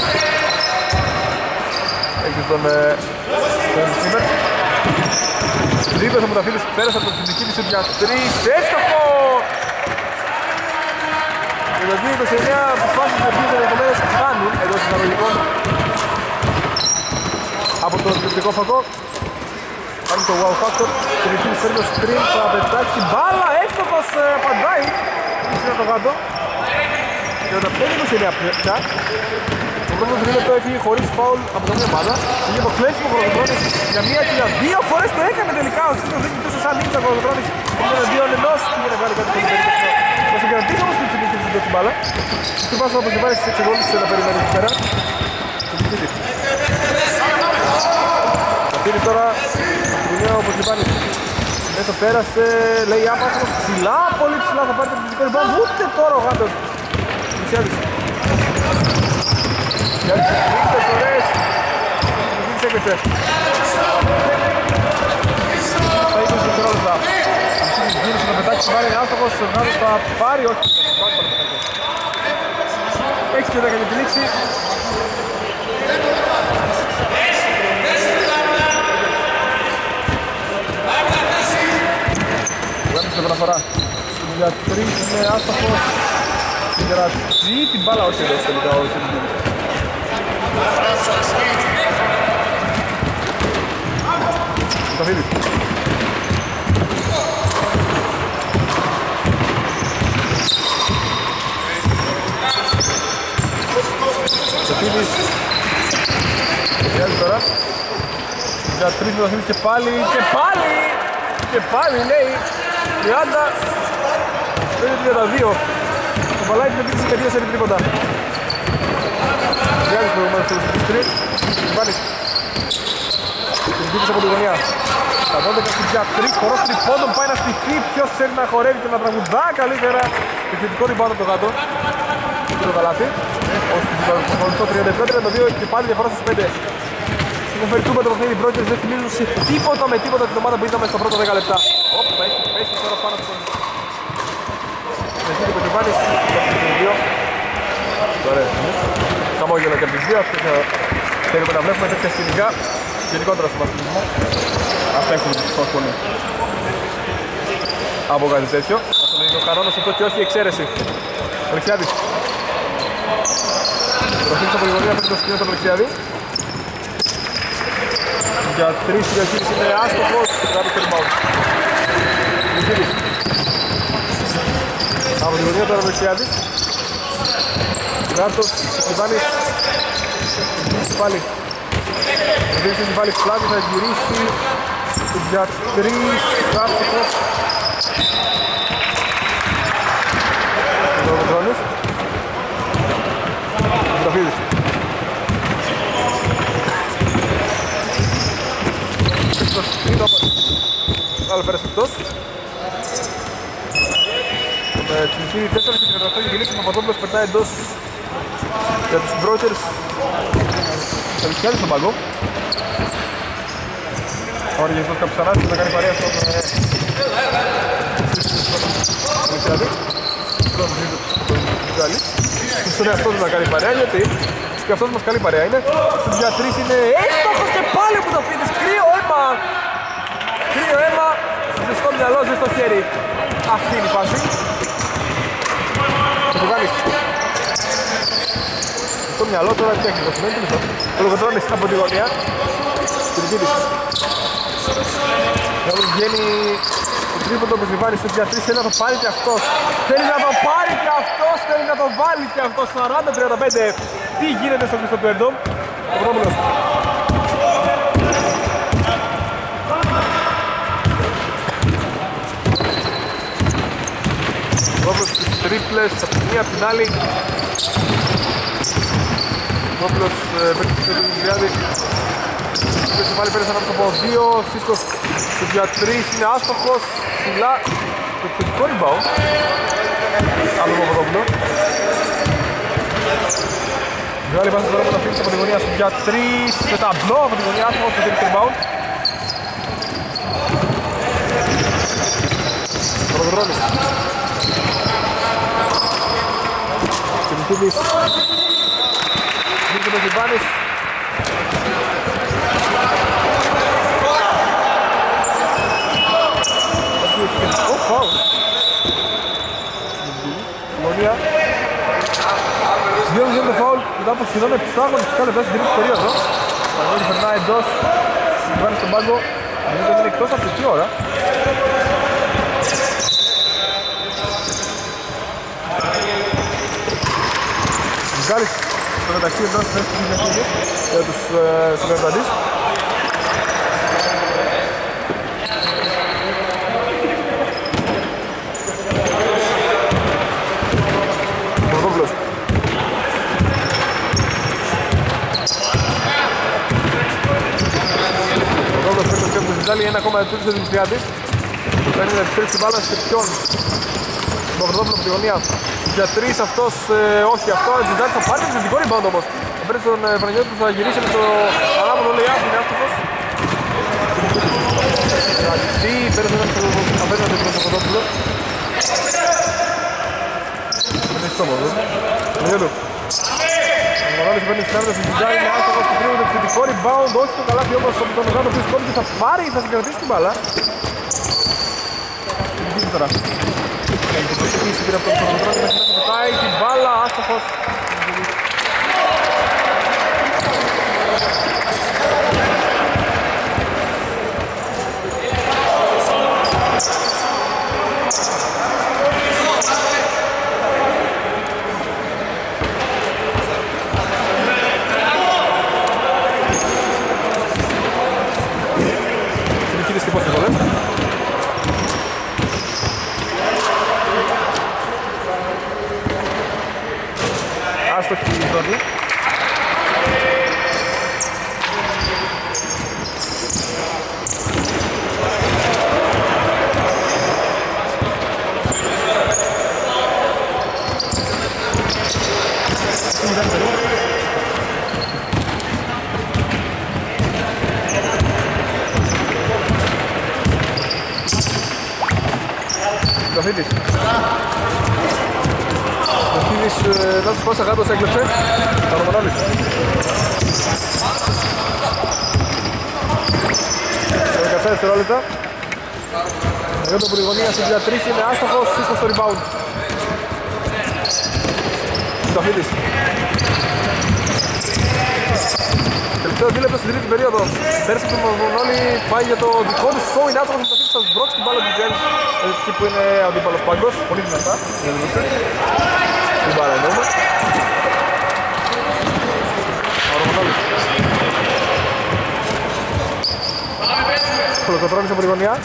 Έχεις τον Σίμερ. Δίπλα από τα φίλες πέρασε από τον Τσιμικίδη σε για 3. Έστοχο! Και το 2-29 αποφάσεις με οποίες ενδεχομένως χάνουν εντός εισαγωγικών από τον τριπτικό φακό. Κάνει το wow factor. Τσιμικίδης παίρνει το screen, θα πετάξει την μπάλα. Έστοχος απαντάει. Είναι το γάτο. Και όταν παίρνει 29 πια. Ο πρώτος τρίλεπτο έφυγε χωρίς φάουλ από καμία ομάδα. Είχε το κλέψιμο Κολοκοτρώνης για μία και για δύο φορές το έκανε τελικά. Ο Σύντος δεν κοιτούσε σαν νύχτα ο Κολοκοτρώνης. Ήταν εναντίον ενός και είχε να βγάλει κάτι πολύ περίπτωση. Θα συγκρατήσει όμως την ψηφική της την μπάλα. Στην πάσα από την πάρει στις εξεγόλησης να περιμένει εκεί πέρα. Το πήρε τώρα του νέου όπως λιβάνει. Μέσα πέρασε, λέει άπαθος ψηλά, πολύ ψηλά θα πάρει το επιθετικό rebound. Ούτε τώρα ο γάτος. Μισιάδης. Για τις τρίτες ώρες. Μισής έκρυψε. Στα 20 δευτερόλεπτα. Μισής γύρισε να πετάξει, πάρει άστοχος. Ο Γάτος θα πάρει, όχι. 6 και 10 για τη λήξη. Γάτος στην επαναφορά. Για 3 είναι άστοχος. Κρατζεί την μπάλα όχι εδώ τελικά ο Σελίδης. Το φίλι. Το φίλις. Βγάζει τώρα. Για 3 με το φίλις και πάλι. Και πάλι λέει 30. 5-32. Το παλάκι με πίτησε και 2 σε τρίποτα. Βγάζεις προηγούμενος στο σκριν. Βάλεις. Την πίτησε από τη γωνία. Τα 12 για 3 χορός τριπώντων πάει να στηθεί. Ποιος ξέρει να χορεύει και να τραγουδά καλύτερα. Επιθετικό rebound από το κάτω. Και το καλάθι. Ως το 37-32 και πάλι διαφορά στους 5. Έχουν φέρει τούμπα το παιχνίδι. Οι Brokers δεν θυμίζουν σε τίποτα με τίποτα την ομάδα που είδαμε στα πρώτα 10 λεπτά. Όπα, έχει πέσει τώρα πάνω από τον... Μεσίδη Πετρεβάνης, το 2. Ωραία, χαμόγελο και από τις δύο. Θέλουμε να βλέπουμε τέτοια σκηνικά γενικότερα στο βασιλισμό. Αυτά έχουμε δυστυχώς πολύ από κάτι τέτοιο. Αυτό είναι ο κανόνας αυτό και όχι η εξαίρεση. Ο Λεξιάδης. Προφήνεις από τη γωνία πριν το σκηνό του Λεξιάδη. Για 3 η διαχείριση είναι άστοχος. Γράφει το rebound. Λεξιάδης. Από τη γωνία τώρα ο Λεξιάδης. Ράτος, Σιβάνης. Πάλι. Ο Δίνης έχει βάλει πλάτη, θα γυρίσει. Για 3, άστοχος. Ο Πετρώνης. Ο Ταφίδης. Άλλο πέρασε εκτός. Τσιμικίδη 4 και 38 και γυρίσει. Ο Παπαδόπουλος περνάει εντός για τους Μπρόκερς. Θα βυθιάζει στον πάγκο. Ο Αργυρικός Καψανάς θα κάνει παρέα στον Ελευθεράτη. Στον εαυτό του να κάνει παρέα, γιατί και αυτός μας καλή παρέα είναι. Στους για 3 είναι έστοχος και πάλι που το αφήνεις. Κρύο αίμα. Κρύο αίμα. Ζεστό μυαλό, ζεστό χέρι. Αυτή είναι η φάση. Θα το κάνεις. Στο μυαλό τώρα τέχνικο σημαίνει τι ο Λογοτρώνης από τη γωνία. Τριγκίδης. Να βγαίνει το τρίποντο που συμβάνει στο 3, θέλει να το πάρει και αυτός. Θέλει να το πάρει και αυτός, θέλει να το βάλει και αυτός. 40-35. Τι γίνεται στο κλειστό του Ερντόμ. Ο Πρωτόπουλος. Πρωτόπουλος στις τρίπλες από τη μία, από την άλλη. Πρωτόπουλος παίρνει στο Δημητριάδη. Έχει βάλει πέρασαν από 2, Σύσκος στους για 3, είναι άστοχος, ψηλά, το επιθετικό rebound. Άλλο από Πρωτόπουλο. Μεγάλη βάση τώρα που θα φύγει από τη γωνία στους για 3, με ταμπλό από τη γωνία, άστοχος στο τελικό rebound. Πρωτοδρόμης. Κιμητίδης. Μίλησε με Ζιβάνης. Oh, foul. Γωνία. Δύο γίνεται foul μετά από σχεδόν 7 αγωνιστικά λεπτά στην τρίτη περίοδο. Παναγιώτη περνάει εντός, συμβάνει στον πάγκο. Νομίζω ότι είναι εκτός από τι ώρα. Μιχάλης στο μεταξύ εντός μέσα στην Μιχάλη για τους συνεργατές. Ζάλη 1,2 στο Δημητριάδης. Παίρνει να επιστρέψει την μπάλα σε ποιον. Στον Παπαδόπουλο από τη γωνία. Για 3 αυτός, όχι αυτό. Ο Ζάλη θα πάρει το θετικό rebound όμως. Θα παίρνει τον Παναγιώτη που θα γυρίσει με το ανάποδο λέει άσχη, είναι άστοχος. Τι, παίρνει τον απέναντι τον Παπαδόπουλο. Είναι στο μόδο. Παναγιώτου. Ο Μαγάλης παίρνει στην άμυνα στην Ζάλη, είναι άστοχος του τρίου, το θετικό rebound, όχι το καλάθι όμως από τον Μεγάλο που σκόρει και θα πάρει, θα συγκρατήσει την μπάλα. Την δίνει τώρα. Έχει την προσεκίνηση πήρε από τον Πρωτοδρόμη, μέχρι να πετάει την μπάλα, άστοχος. Άστοχη η ζώνη. Καφίτης. Να τους πάσα κάτω, σε έκλεψε. Καρομανόλης. Σε 17 δευτερόλεπτα. Για τον Πουρηγωνία στην 3 είναι άστοχος, Σύσκος στο rebound. Καφίτης. Τελευταίο 2 λεπτά στην τρίτη περίοδο. Πέρασε τον Μονόλη, πάει για το δικό του show, είναι άστοχος με το Καφίτης, θα σμπρώξει την μπάλα του Τζέλς. Εκεί που είναι ο αντίπαλος πάγκος, πολύ δυνατά. Την μπάλα εννοούμε. Κολοκοτρώνης από τη γωνία.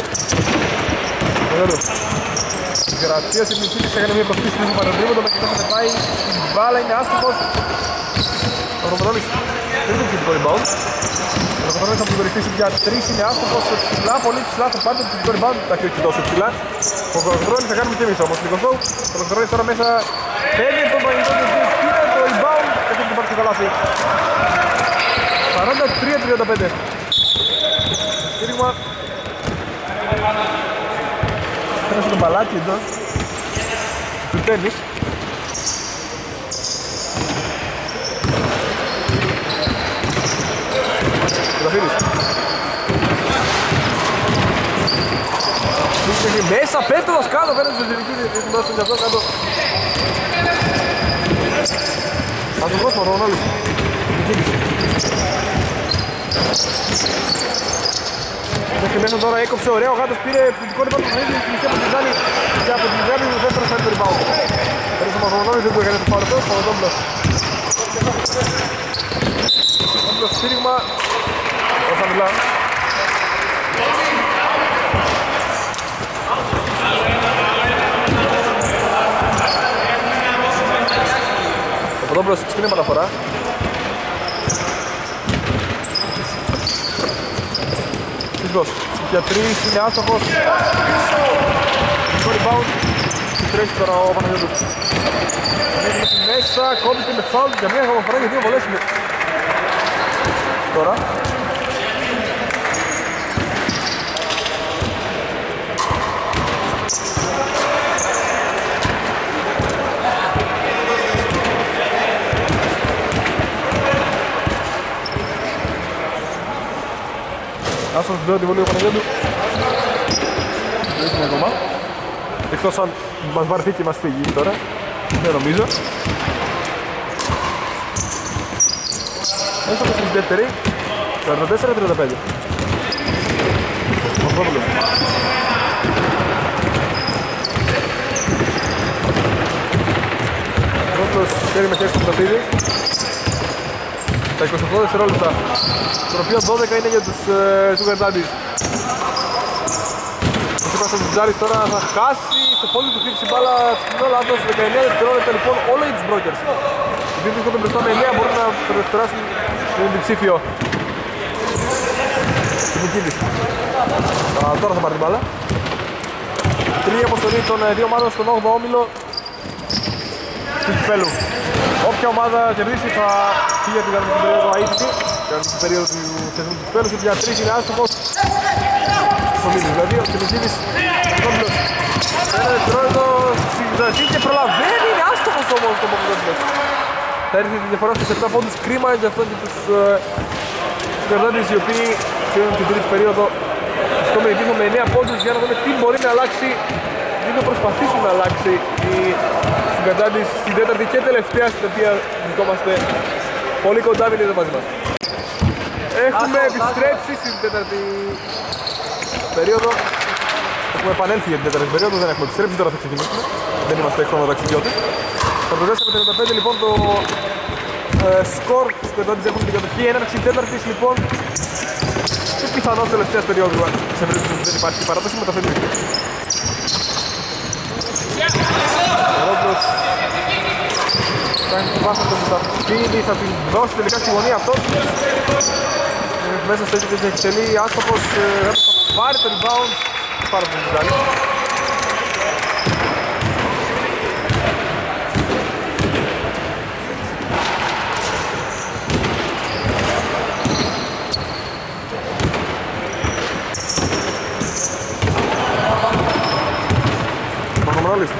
Γραφείο της Μιτσίτης έκανε μια προσθήση του παραδείγματο μέχρι να πάει. Η μπάλα είναι άστοχος. Ο Ρωμανόλης δεν είναι ψηφικό rebound. Ο Ρωμανόλης από την κορυφή για 3 είναι άστοχος ψηλά, πολύ ψηλά θα πάρει το ψηφικό rebound. Τα έχει όχι τόσο ψηλά. Ο Κολοκοτρώνης θα κάνουμε και εμείς όμως λίγο show. Ο Κολοκοτρώνης τώρα μέσα παίρνει τον μαγνητό του πήρε το rebound και θα την πάρει στο καλάθι. 43-35. Στήριγμα. Πέρασε το μπαλάκι εντός του τένις. Τραφίλης. Μέσα πέτρος κάτω, φέρνει στο ζητική, την δώσει και αυτό κάτω. Ας το πρόσωπο, τον όλους. Μέχρι μέσα τώρα έκοψε ωραία, ο Γάτος πήρε πληκτικό rebound του Μαΐδη, την από την Ζάλη και από την Ζάλη του δεύτερο φέρνει το rebound. Πέρασε ο Μαυρονόλης, δεν που έκανε το φάουλ αυτός, Παπαδόπουλος. Παπαδόπουλος στήριγμα, όταν μιλά. Ο Παπαδόπουλος στην επαναφορά. Για 3 είναι άστοχος. Το rebound. Τρέχει τώρα ο Παναγιώτου. Ανέβηκε μέσα, κόμπηκε με φάουλ για μια ακόμα φορά για 2 βολές είναι. Τώρα. Άσος την πρώτη βολή ο Παναγιώτου. Δεν είναι ακόμα. Εκτός αν μας βαρθεί και μας φύγει τώρα. Δεν νομίζω. Έστω στη δεύτερη. 44-35. Ο Παπαδόπουλος. Ο Παπαδόπουλος χέρι με χέρι στο πτατήρι. Τα 28 δευτερόλεπτα, των οποίων 12 είναι για τους Sugar Daddies. Όπως είπα στον Τζάρις τώρα θα χάσει, στο πόδι του χτύπησε η μπάλα, στο λάθος, 19 δευτερόλεπτα λοιπόν όλα για τους Brokers. Οι οποίοι βρίσκονται μπροστά με 9 μπορούν να περάσουν τον διψήφιο. Τσιμικίδης. Τώρα θα πάρει την μπάλα. Τρία αποστολή των δύο ομάδων στον 8ο όμιλο του κυπέλου. Όποια ομάδα κερδίσει θα φύγει από την κανονική περίοδο αίτητη, την περίοδο του θεσμού του κυπέλου, και για 3 είναι άστοχος στους ομίλους. Δηλαδή ο Τσιμικίδης Παπαδόπουλος ένα δευτερόλεπτο συγκρατεί και προλαβαίνει, είναι άστοχος όμως ο Παπαδόπουλος. Θα έρθει τη διαφορά στους 7 πόντους, κρίμα για αυτόν και τους Sugar οι οποίοι ξέρουν την τρίτη περίοδο βρισκόμενοι πίσω με 9 πόντους για να δούμε τι μπορεί να αλλάξει, τι θα προσπαθήσουν να αλλάξει οι Sugar στην τέταρτη και τελευταία στην οποία βρισκόμαστε πολύ κοντά, μείνετε μαζί μας. Έχουμε επιστρέψει στην τέταρτη περίοδο. Έχουμε επανέλθει για την τέταρτη περίοδο, δεν έχουμε επιστρέψει, τώρα θα ξεκινήσουμε. Δεν είμαστε χρονοταξιδιώτες. 44-55 λοιπόν το σκορ στους Sugar έχουν την κατοχή. Έναρξη τέταρτης λοιπόν και πιθανώς τελευταίας περίοδου, σε περίπτωση που δεν υπάρχει παράταση, μεταφέρει. Ρόμπλος κάνει τη βάση του Μουταφίδη, θα την δώσει τελικά στη γωνία αυτός. Μέσα στο έτσι και εξελεί άστοχος, θα πάρει το rebound, πάρα πολύ μεγάλη. Μαχρομονόλης.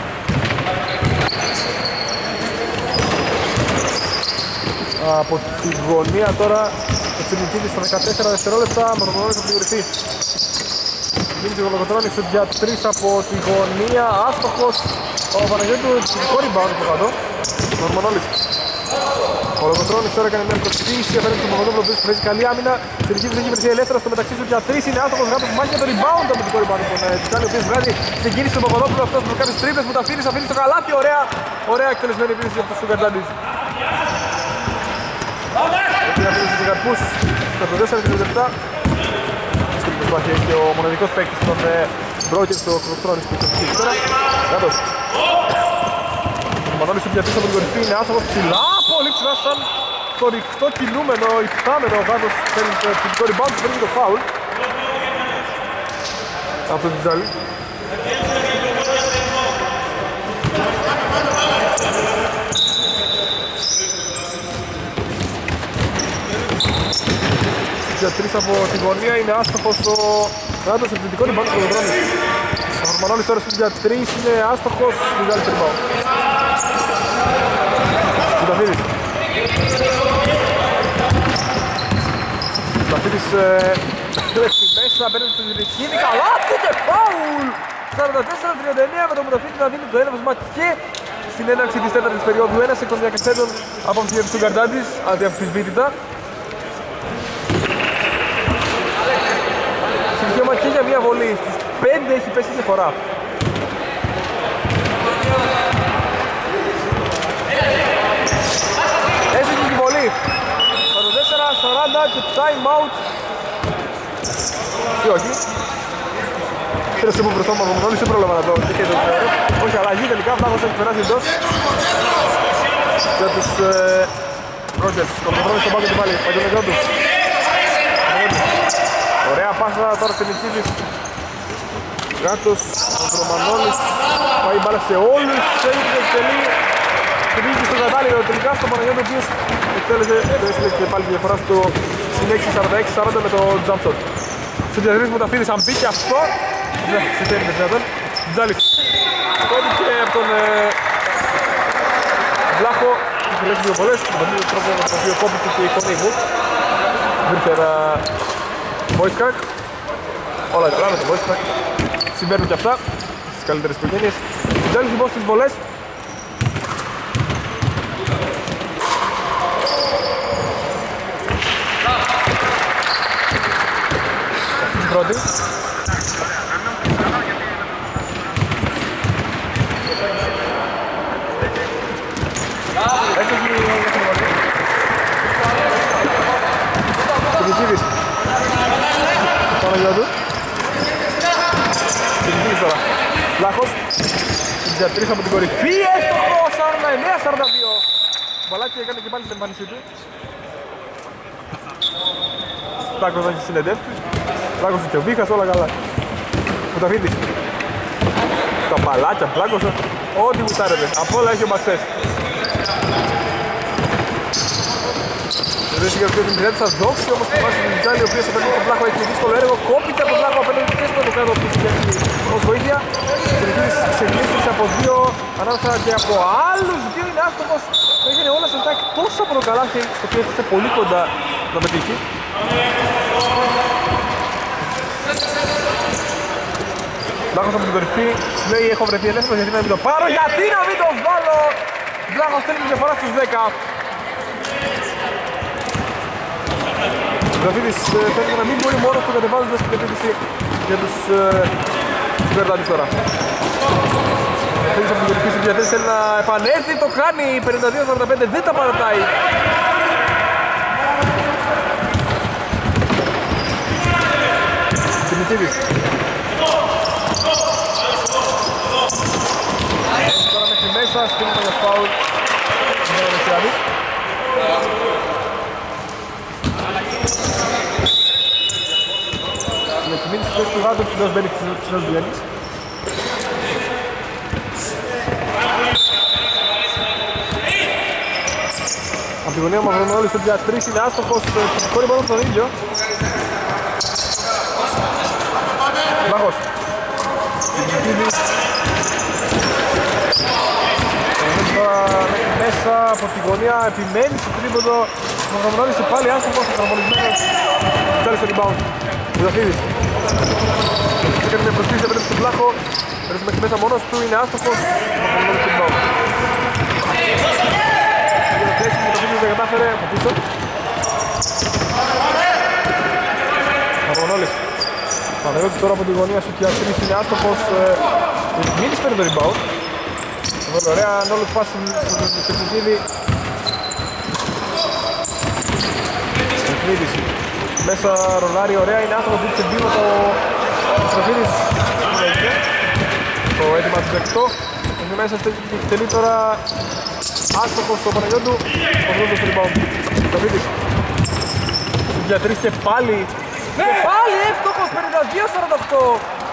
Από τη γωνία τώρα ο Τσιμικίδης στα 14 δευτερόλεπτα, Μαχρομονόλης από την κορυφή. Κίνησε ο Κολοκοτρώνης για 3 από τη γωνία, άστοχος. Ο Παναγιώτου εξαιρετικό rebound από κάτω. Μαχρομονόλης. Ο Κολοκοτρώνης τώρα έκανε μια προσποίηση απέναντι στον Παπαδόπουλο που παίζει καλή άμυνα. Τσιμικίδης έχει βρεθεί ελεύθερος, στο μεταξύ του για 3 είναι άστοχος, Γάτος που μάχει για το rebound από την rebound τον Τσικάνη, ο οποίος βγάζει στην κίνηση στον Παπαδόπουλο, αυτός που κάνει τρίπλες, μου τα αφήνει στο καλάθι, ωραία εκτελεσμένη επίθεση από τους Sugar Daddies. Εκεί να φύγει στους καρπούς στα το 4-37. Στην προσπάθεια έχει ο μοναδικός παίκτης των Brokers, ο Κροτρώνης που έχει εκεί τώρα. Κάτω. Ο Μανώλης του διατήσεις από την κορυφή είναι άστοχος ψηλά. Πολύ ψηλά σαν το ρηκτό κινούμενο, υπτάμενο. Ο Γάδος παίρνει το rebound και παίρνει το foul. Από τον Τζάλι. Για τρεις από τη γωνία είναι άστοχος ο Γάδος, επιθετικό rebound του Κολοδρώνης. Ο Μανώλης τώρα στους για τρεις είναι άστοχος, του Τζάλι το rebound. Κουταφίδης. Κουταφίδης τρέχει μέσα, παίρνει στη Ζηρικίνη, καλά και φάουλ! 44-39 με τον Κουταφίδη να δίνει το έναυσμα και στην έναρξη της τέταρτης περίοδου. Ένας εκ των διακριθέντων από τους Γκαρντάντης, αδιαμφισβήτητα. Δικαίωμα και για μια βολή, στις 5 έχει πέσει διαφορά. Έσυγε τη βολή. 44-40 και time out. Ή όχι. Πήρασε από μπροστά μου από τον δεν πρόλαβα να το δικαιέτω. Όχι, αλλαγή τελικά, Βλάχος έχει περάσει εντός. Για τους Rogers, τον προβρώνει στον πάγκο του πάλι, με τον νεκρό του. Ωραία πάσα τώρα στην Νικίδης. Γάτος, ο Ρωμανόλης, πάει μπάλα σε όλους, θέλει την εκτελεί. Και πήγε στο κατάλληλο τελικά στο Παναγιώτο, ο οποίος έστειλε και πάλι τη διαφορά στο συνέχιση 46-40 με το jump shot. Στο διαδρύσιμο τα Φίδης, αν μπήκε αυτό, δεν ξετέμινε δυνατόν. Τζάλης, κόντηκε από τον Βλάχο, είχε λέξει δύο πολλές, με τον ίδιο τρόπο με τον οποίο κόμπηκε και η φωνή μου. Βρήκε ένα voice crack, όλα καλά με το voice crack. Συμβαίνουν και αυτά στις καλύτερες οικογένειες. Τζάλης λοιπόν στις βολές. Πρώτη. Κινητήβης. Παναγιώτου. Κινητήβης τώρα. Βλάχος. Για τρεις από την κορυφή. Έστοχο 49-42. Μπαλάκι έκανε και πάλι την εμφάνισή του. Πλάκος να έχει συνεντεύξεις. Πλάκος και ο Βίχας, όλα καλά. Κουταφίδης. Τα μπαλάκια, Πλάκος. Ό,τι γουστάρετε. Απ' όλα έχει ο Μαξές. Δεν συγκρατεί την πειράτη θα δόξει όμως τη βάση του Μιτζάλη, ο οποίος απέναντι στον Πλάχο έχει δύσκολο έργο. Κόπηκε από τον Πλάχο απέναντι και στο κάτω που έχει ως βοήθεια. Συνεχίζει ξεκλήσεις από δύο ανάμεσα και από άλλους δύο είναι άστοχος. Έγινε όλα σωστά εκτός από το καλάθι, στο οποίο έφτασε πολύ κοντά να πετύχει. Βλάχος από την κορυφή, λέει έχω βρεθεί ελεύθερος γιατί να μην το πάρω, γιατί να μην το βάλω! Βλάχος θέλει τη διαφορά στους 10. Ο Γραφίδης φαίνεται να μην μπορεί μόνος του κατεβάζοντας την επίθεση για τους Γκαρντάντης τώρα. Ο Γραφίδης από την κορυφή στους διατές θέλει να επανέλθει, το κάνει, 52-45 δεν τα παρατάει. Τσιμιτίδης. Τώρα μέχρι μέσα, στείλουμε για φάουλ. Είναι ο Μεσιάδης. Με τη μήνυση θέση του Γάτου, ψηλός μπαίνει ψηλός Βιέννης. Από τη γωνία ο Μαυρονόλης του 3 είναι άστοχος, το ρημπάνω από τον ίδιο. Βλάχος. Κινητίδης. Τώρα μέχρι μέσα από τη γωνία επιμένει στο τρίποντο. Ο Μαυρονόλης πάλι άστοχος, καταπολισμένος. Τσάλει στο rebound. Κουδαφίδης. Έκανε μια προσφύση απέναντι στον Βλάχο. Πέρασε μέχρι μέσα μόνος του, είναι άστοχος. Ο Μαυρονόλης στο rebound. Πήγαινε κλέση, ο Κουδαφίδης δεν κατάφερε από πίσω. Μαυρονόλης. Παναγιώτης τώρα από τη γωνία σου και αστρής είναι άστοχος. Μήνης παίρνει το rebound. Ωραία, νόλος πάση στον Τεχνικίδη. Δαβίδης. Μέσα ρολάρι ωραία, είναι άστοχος, δείξε βήμα το Δαβίδης. Το έτοιμα του δεκτό. Είναι μέσα και εκτελεί τώρα άστοχος στο Παναγιώτου. Ο Δούδος στο rebound. Δαβίδης. Για 3 και πάλι. Και πάλι εύστοχος, 52-48.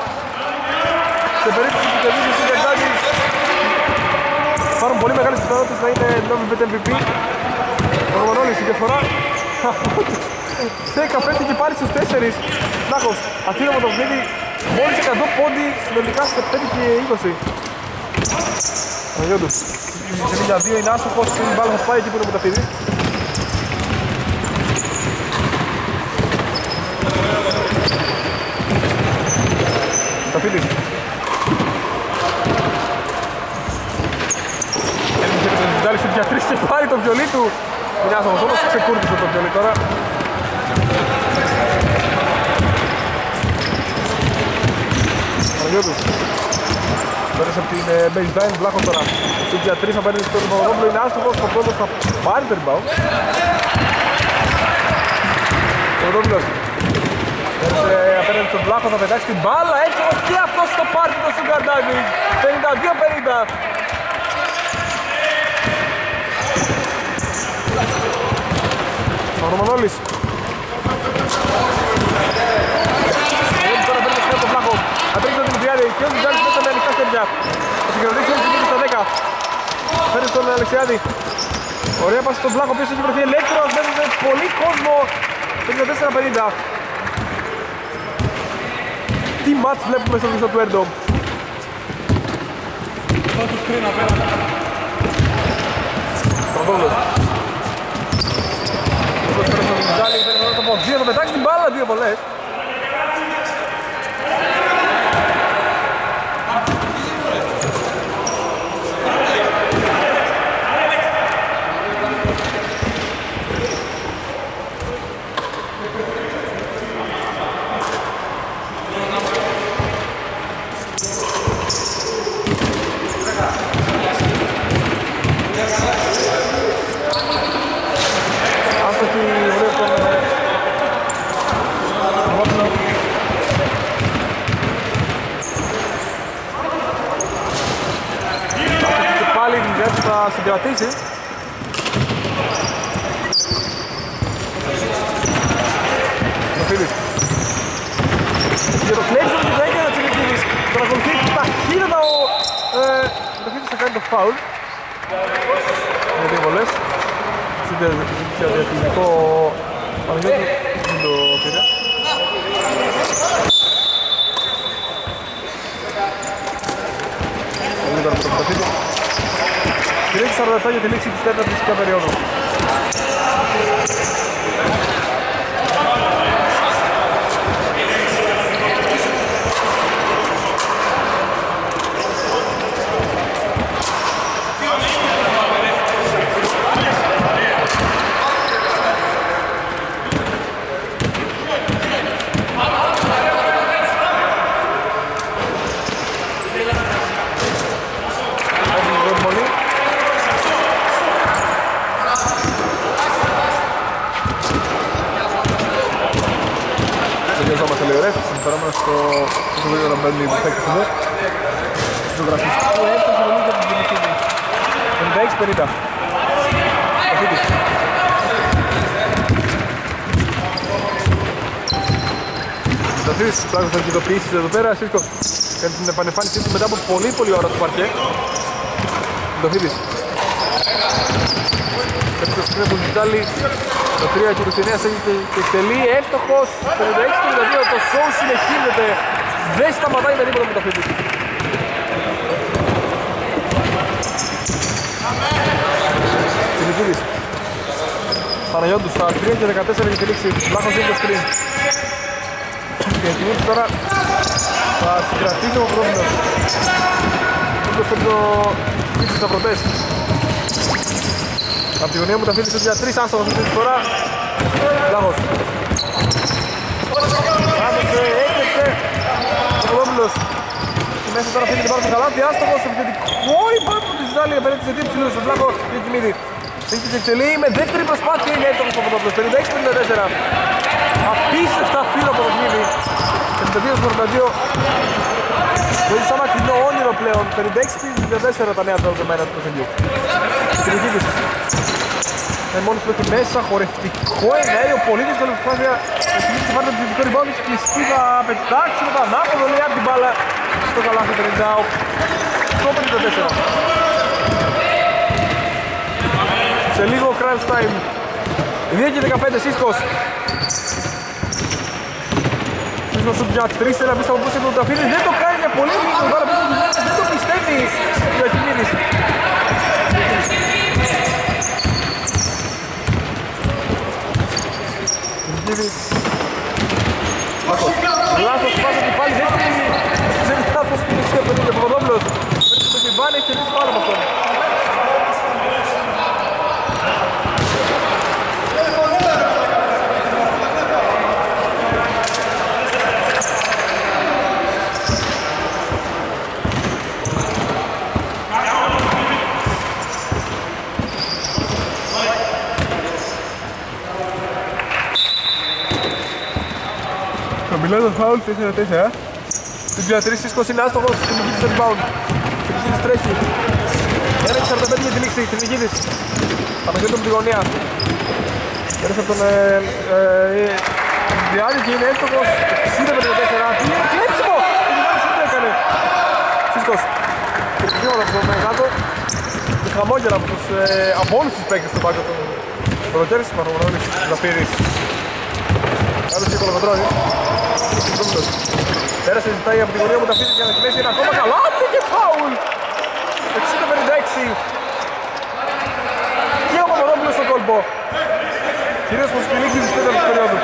Σε περίπτωση που κερδίζει ο Σιγκερτάκης υπάρχουν πολύ μεγάλες πιθανότητες να είναι Novibet MVP. Ο Ρωμανόλης η διαφορά από τους 10 πέφτει και πάλι στους 4. Νάχος, αθήνομο το παιχνίδι, μόλις 100 πόντι συνολικά σε 5 και 20. Παναγιώτου, σε για 2 είναι άστοχος, η μπάλα μας πάει εκεί που είναι ο Μουταφίδης. Μουταφίδης. Ζάλης για 3 και πάλι το βιολί του. Είναι άστοχος όμως, ξεκούρτισε το βιολί τώρα. Παναγιώτου. Πέρασε από την baseline, Βλάχος τώρα. Στην για 3 απέναντι στον Παπαδόπουλο, είναι άστοχος, ο πρώτος θα πάρει το rebound. Ο Παπαδόπουλος. Πέρασε απέναντι στον Βλάχο, θα πετάξει την μπάλα, εύστοχος και αυτός στο πάρτι του Σουγκαρντάκης. 52-50. Ο Ρωμανόλης. Τώρα παίρνει σκέφτο τον Βλάχο. Απέριξε τον Δημητριάδη και ο Δημητριάδης μέσα με ανοιχτά χέρια. Θα συγκρατήσει όλη την νίκη στα 10. Παίρνει τον Αλεξιάδη. Ωραία πάση στον Βλάχο, ο οποίος έχει βρεθεί ελεύθερος, μέσα σε πολύ κόσμο. 54-50. Τι μάτς βλέπουμε στο κλειστό του Έρντομ. Πρωτόβλος. Δύο, θα πετάξει την μπάλα, 2 βολές. Θα συγκρατήσει. Ο Φίλης. Για το κλέψιμο του Δέγκερ να Τσιλικίδης. Τον ακολουθεί ταχύτατα ο Φίλης θα κάνει το φάουλ. Με 2 βολές. Ζήτησε διαθυμικό Παναγιώτη. Δεν το πήρε. Πολύ τώρα από το Φίλη. 47 για τη λήξη της 4ης περίοδου. Συμφερόμενα στο βίντεο να μπαίνουν οι παίκτες εδώ. Ζωγραφιστικού έφτασε πολύ για την Δημητρίδη. 56-50. Ο Φίτης. Ο Φίτης πράγματι θα κοιτοποιήσεις εδώ πέρα. Σύσκο κάνει την επανεμφάνισή του μετά από πολύ ώρα του παρκέ. Ο Φίτης. Έπειτα στο σκρίνο του Ζητάλη. Το 3 και 29 και εκτελεί εύστοχος. 56-52, το show συνεχίζεται. Δεν σταματάει με τίποτα με το Φίτη. Τσιλικίδης. Παναγιώτους στα 3 και 14 για τη λήξη. Λάχος είναι το screen. Και εκείνη τώρα θα συγκρατήσει ο Πρόμινος. Όπως παίρνει το πίσω στα πρωτές. Από τη γωνία μου τα φίλη για 3 άστοχος αυτή τη φορά. Λάχος. Άστοχε, έκλεψε. Ο Παπαδόπουλος. Μέσα τώρα φύγει την πάρα στο καλάθι. Άστοχος, επιθετικό rebound από τη Ζάλη. Απέναντι σε 2 ψηλούς. Ο Βλάχος για τη Μύδη. Έχει την εκτελεί με δεύτερη προσπάθεια, είναι έτοιμος ο Παπαδόπουλος, 56-54. Απίστευτα φύλλο από το παιχνίδι. 52-42. Δεν είναι σαν μακρινό όνειρο πλέον. 56-54 τα νέα δεδομένα του παιχνιδιού. Συνεχίδης. Είναι μόνος του εκεί μέσα, χορευτικό ενέργειο, πολύ δύσκολη προσπάθεια. Συνεχίδης πάρει το επιθετικό rebound, κλειστή θα πετάξει με το ανάποδο, λέει από την μπάλα στο καλάθι 58-54. Σε λίγο crunch time. 2-15 Σίσκος. Σίσκος σουτ για 3, ένα πίστα από πόσο το αφήνει. Δεν το κάνει για πολύ λίγο, τώρα δεν το πιστεύει ο Ακιμίνης. Λάθος πάσα και πάλι δεύτερη. Δεν είναι λάθος και μισή από τον Παπαδόπουλος. Παίρνει το Κιβάνι, έχει κερδίσει πάνω από αυτόν. Μιλάει το φάουλ 4-4. Στην πια 3 Σίσκος είναι άστοχος, Θηνικίδης στο rebound. Θηνικίδης τρέχει. 1-45 για την λήξη, Θηνικίδης. Παναγιώτη από τη γωνία. Πέρασε από τον Διάννη και είναι άστοχος. 60-54. Πήγαινε κλέψιμο! Τι έκανε. Σίσκος. Βήματα από τον Μεγάλο. Και χαμόγελα από όλους τους παίκτες στον πάγκο των Πρωτέρης. Μαρμονόλης, Ζαφύρης. Άλλος και Κολοκοτρώνης. Πέρασε, ζητάει από τη γωνία μου τα φύση για να κλέσει ένα ακόμα καλάθι και φάουλ! 60-56. Και ο Παπαδόπουλος στο κόλπο. Κυρίως προς τη λήξη της τέταρτης περίοδου.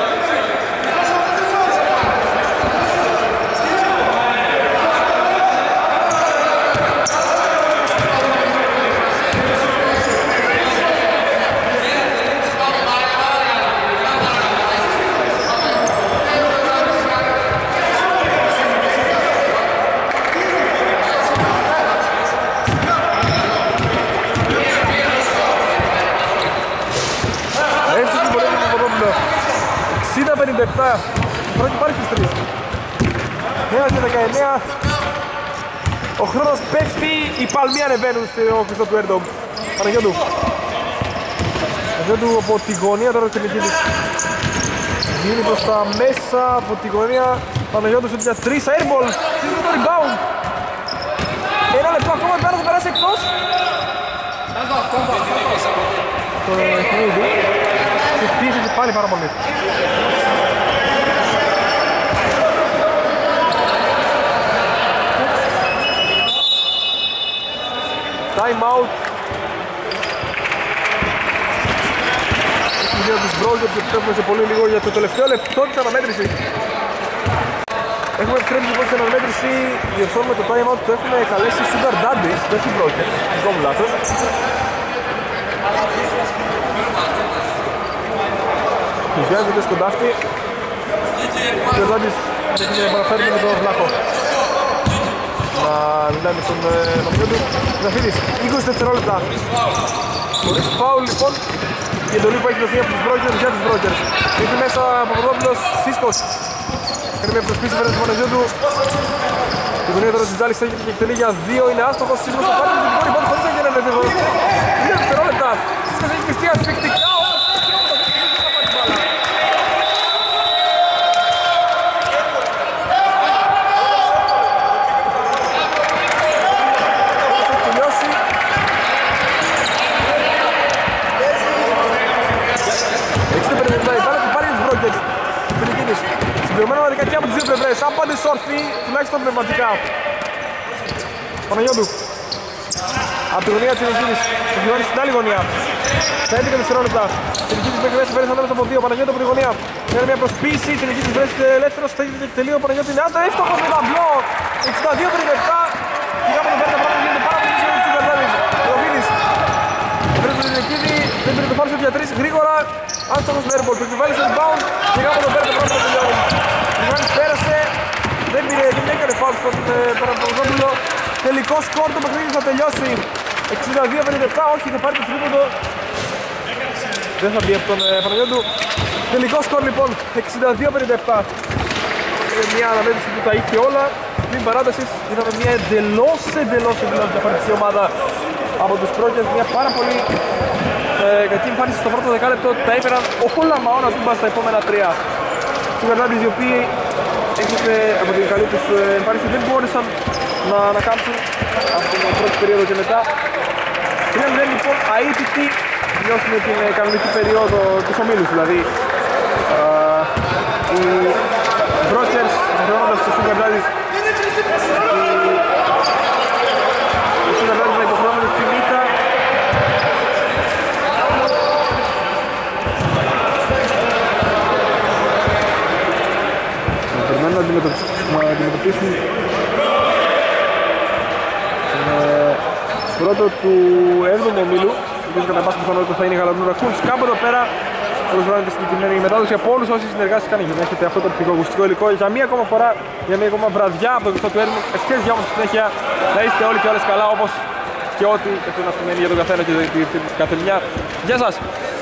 Πρώτη υπάρχει στους 3. 1-19. Ο χρόνος πέφτει, οι παλμοί ανεβαίνουν στο κλειστό του Airdome. Παναγιώτου. Παναγιώτου από τη γωνία τώρα ο Θηνικίδης. Γίνει προς τα μέσα από τη γωνία. Παναγιώτου στο 3, airball. Σύντομα το rebound. Ένα λεπτό ακόμα, τώρα θα περάσει εκτός. Το παιχνίδι. Και πίεσε πάλι πάρα πολύ. Time out. Έχει δύο τους Brokers και πιστεύουμε σε πολύ λίγο για το τελευταίο λεπτό της αναμέτρησης. Έχουμε επιτρέψει λοιπόν στην αναμέτρηση, διορθώνουμε το time out που έχουμε καλέσει Sugar Daddies, το έχει Brokers, δικό μου λάθος. Τους βιάζονται σκοντάφτη. Sugar Daddies επαναφέρουμε με τον Βλάχο. Να μιλάμε στον νομιό του. Ζαφίδης, 20 δευτερόλεπτα. Χωρίς φάουλ λοιπόν. Η εντολή που έχει δοθεί από τους Brokers για τους Brokers. Έχει μέσα ο Παπαδόπουλος, Σίσκος. Κάνει μια προσπίση φέρνει στον Παναγιώ του. Η γωνία τώρα της Τζάλης έχει και εκτελεί για 2. Είναι άστοχος, Σίσκος θα πάρει την δικό λοιπόν χωρίς να γίνει ένα δεύτερο. 2 δευτερόλεπτα. Σίσκος έχει πιστεί ασφικτικά. Συμπληρωμένα διαδικασία από τις δύο πλευρές. Αν πάτε σόρθι, τουλάχιστον πνευματικά. Παναγιώτου. Από τη γωνία της Συνεχίδης. Το πληρώνει στην άλλη γωνία. Στα 11 δευτερόλεπτα. Συνεχίδης μέχρι μέσα πέρασε ανάμεσα από δύο. Παναγιώτου από τη γωνία. Κάνει μια προσπίση. Συνεχίδης βρέθηκε ελεύθερος. Θα έχει τελείο. Παναγιώτου είναι άστα. Εύστοχος με ταμπλό. 62-57. Κιγάμε τον πέρα. Πράγμα γίνεται πάρα πολύ δύσκολο στους Καρδάδης. Ροφίνης. Βρέθηκε τον Συνεχίδη. Δεν πήρε το φάλσο για 3 γρήγορα. Άστοχος με airball. Το επιβάλλει στο rebound. Κιγάμε τον πέρα. Πράγμα τελειώνει. Λιγάνης πέρασε, δεν πήρε, δεν έκανε φάουλ στον Παπαδόπουλο. Τελικό σκορ, το παιχνίδι θα τελειώσει 62-57, όχι θα πάρει το τρίποντο δεν θα μπει από τον Παναγιώτου. Τελικό σκορ λοιπόν 62-57. Μια αναμέτρηση που τα είχε όλα. Στην παράταση είδαμε μια εντελώς διαφορετική ομάδα από τους Πρόκες. Μια πάρα πολύ κακή εμφάνιση στο πρώτο δεκάλεπτο. Τα έφεραν όλα μαώνα τούμπα στα επόμενα τρία. Οι Βερνάντες οι οποίοι έχετε από την καλή τους εμφάνιση δεν μπόρεσαν να ανακάμψουν από την πρώτη περίοδο και μετά. 3-0 λοιπόν αίτητοι νιώσουν την κανονική περίοδο τους ομίλους, δηλαδή οι Brokers χρεώνοντας τους Sugar Daddies να υποχρεώνονται στην ήττα. Περιμένουν να αντιμετωπίσουν πρώτο του 7ου ομίλου, ο οποίος κατά πάσα πιθανότητα θα είναι η Γαλανούρα Κούρς. Κάπου εδώ πέρα προσβάλλεται τη συγκεκριμένη μετάδοση από όλους όσοι συνεργάστηκαν για να έχετε αυτό το ψυχοακουστικό υλικό για μία ακόμα φορά, για μία ακόμα βραδιά από το κλειστό του έρμου. Ευχές για όμως στη συνέχεια να είστε όλοι και όλες καλά, όπως και ό,τι αυτό να σημαίνει για τον καθένα και την καθεμιά. Γεια σας!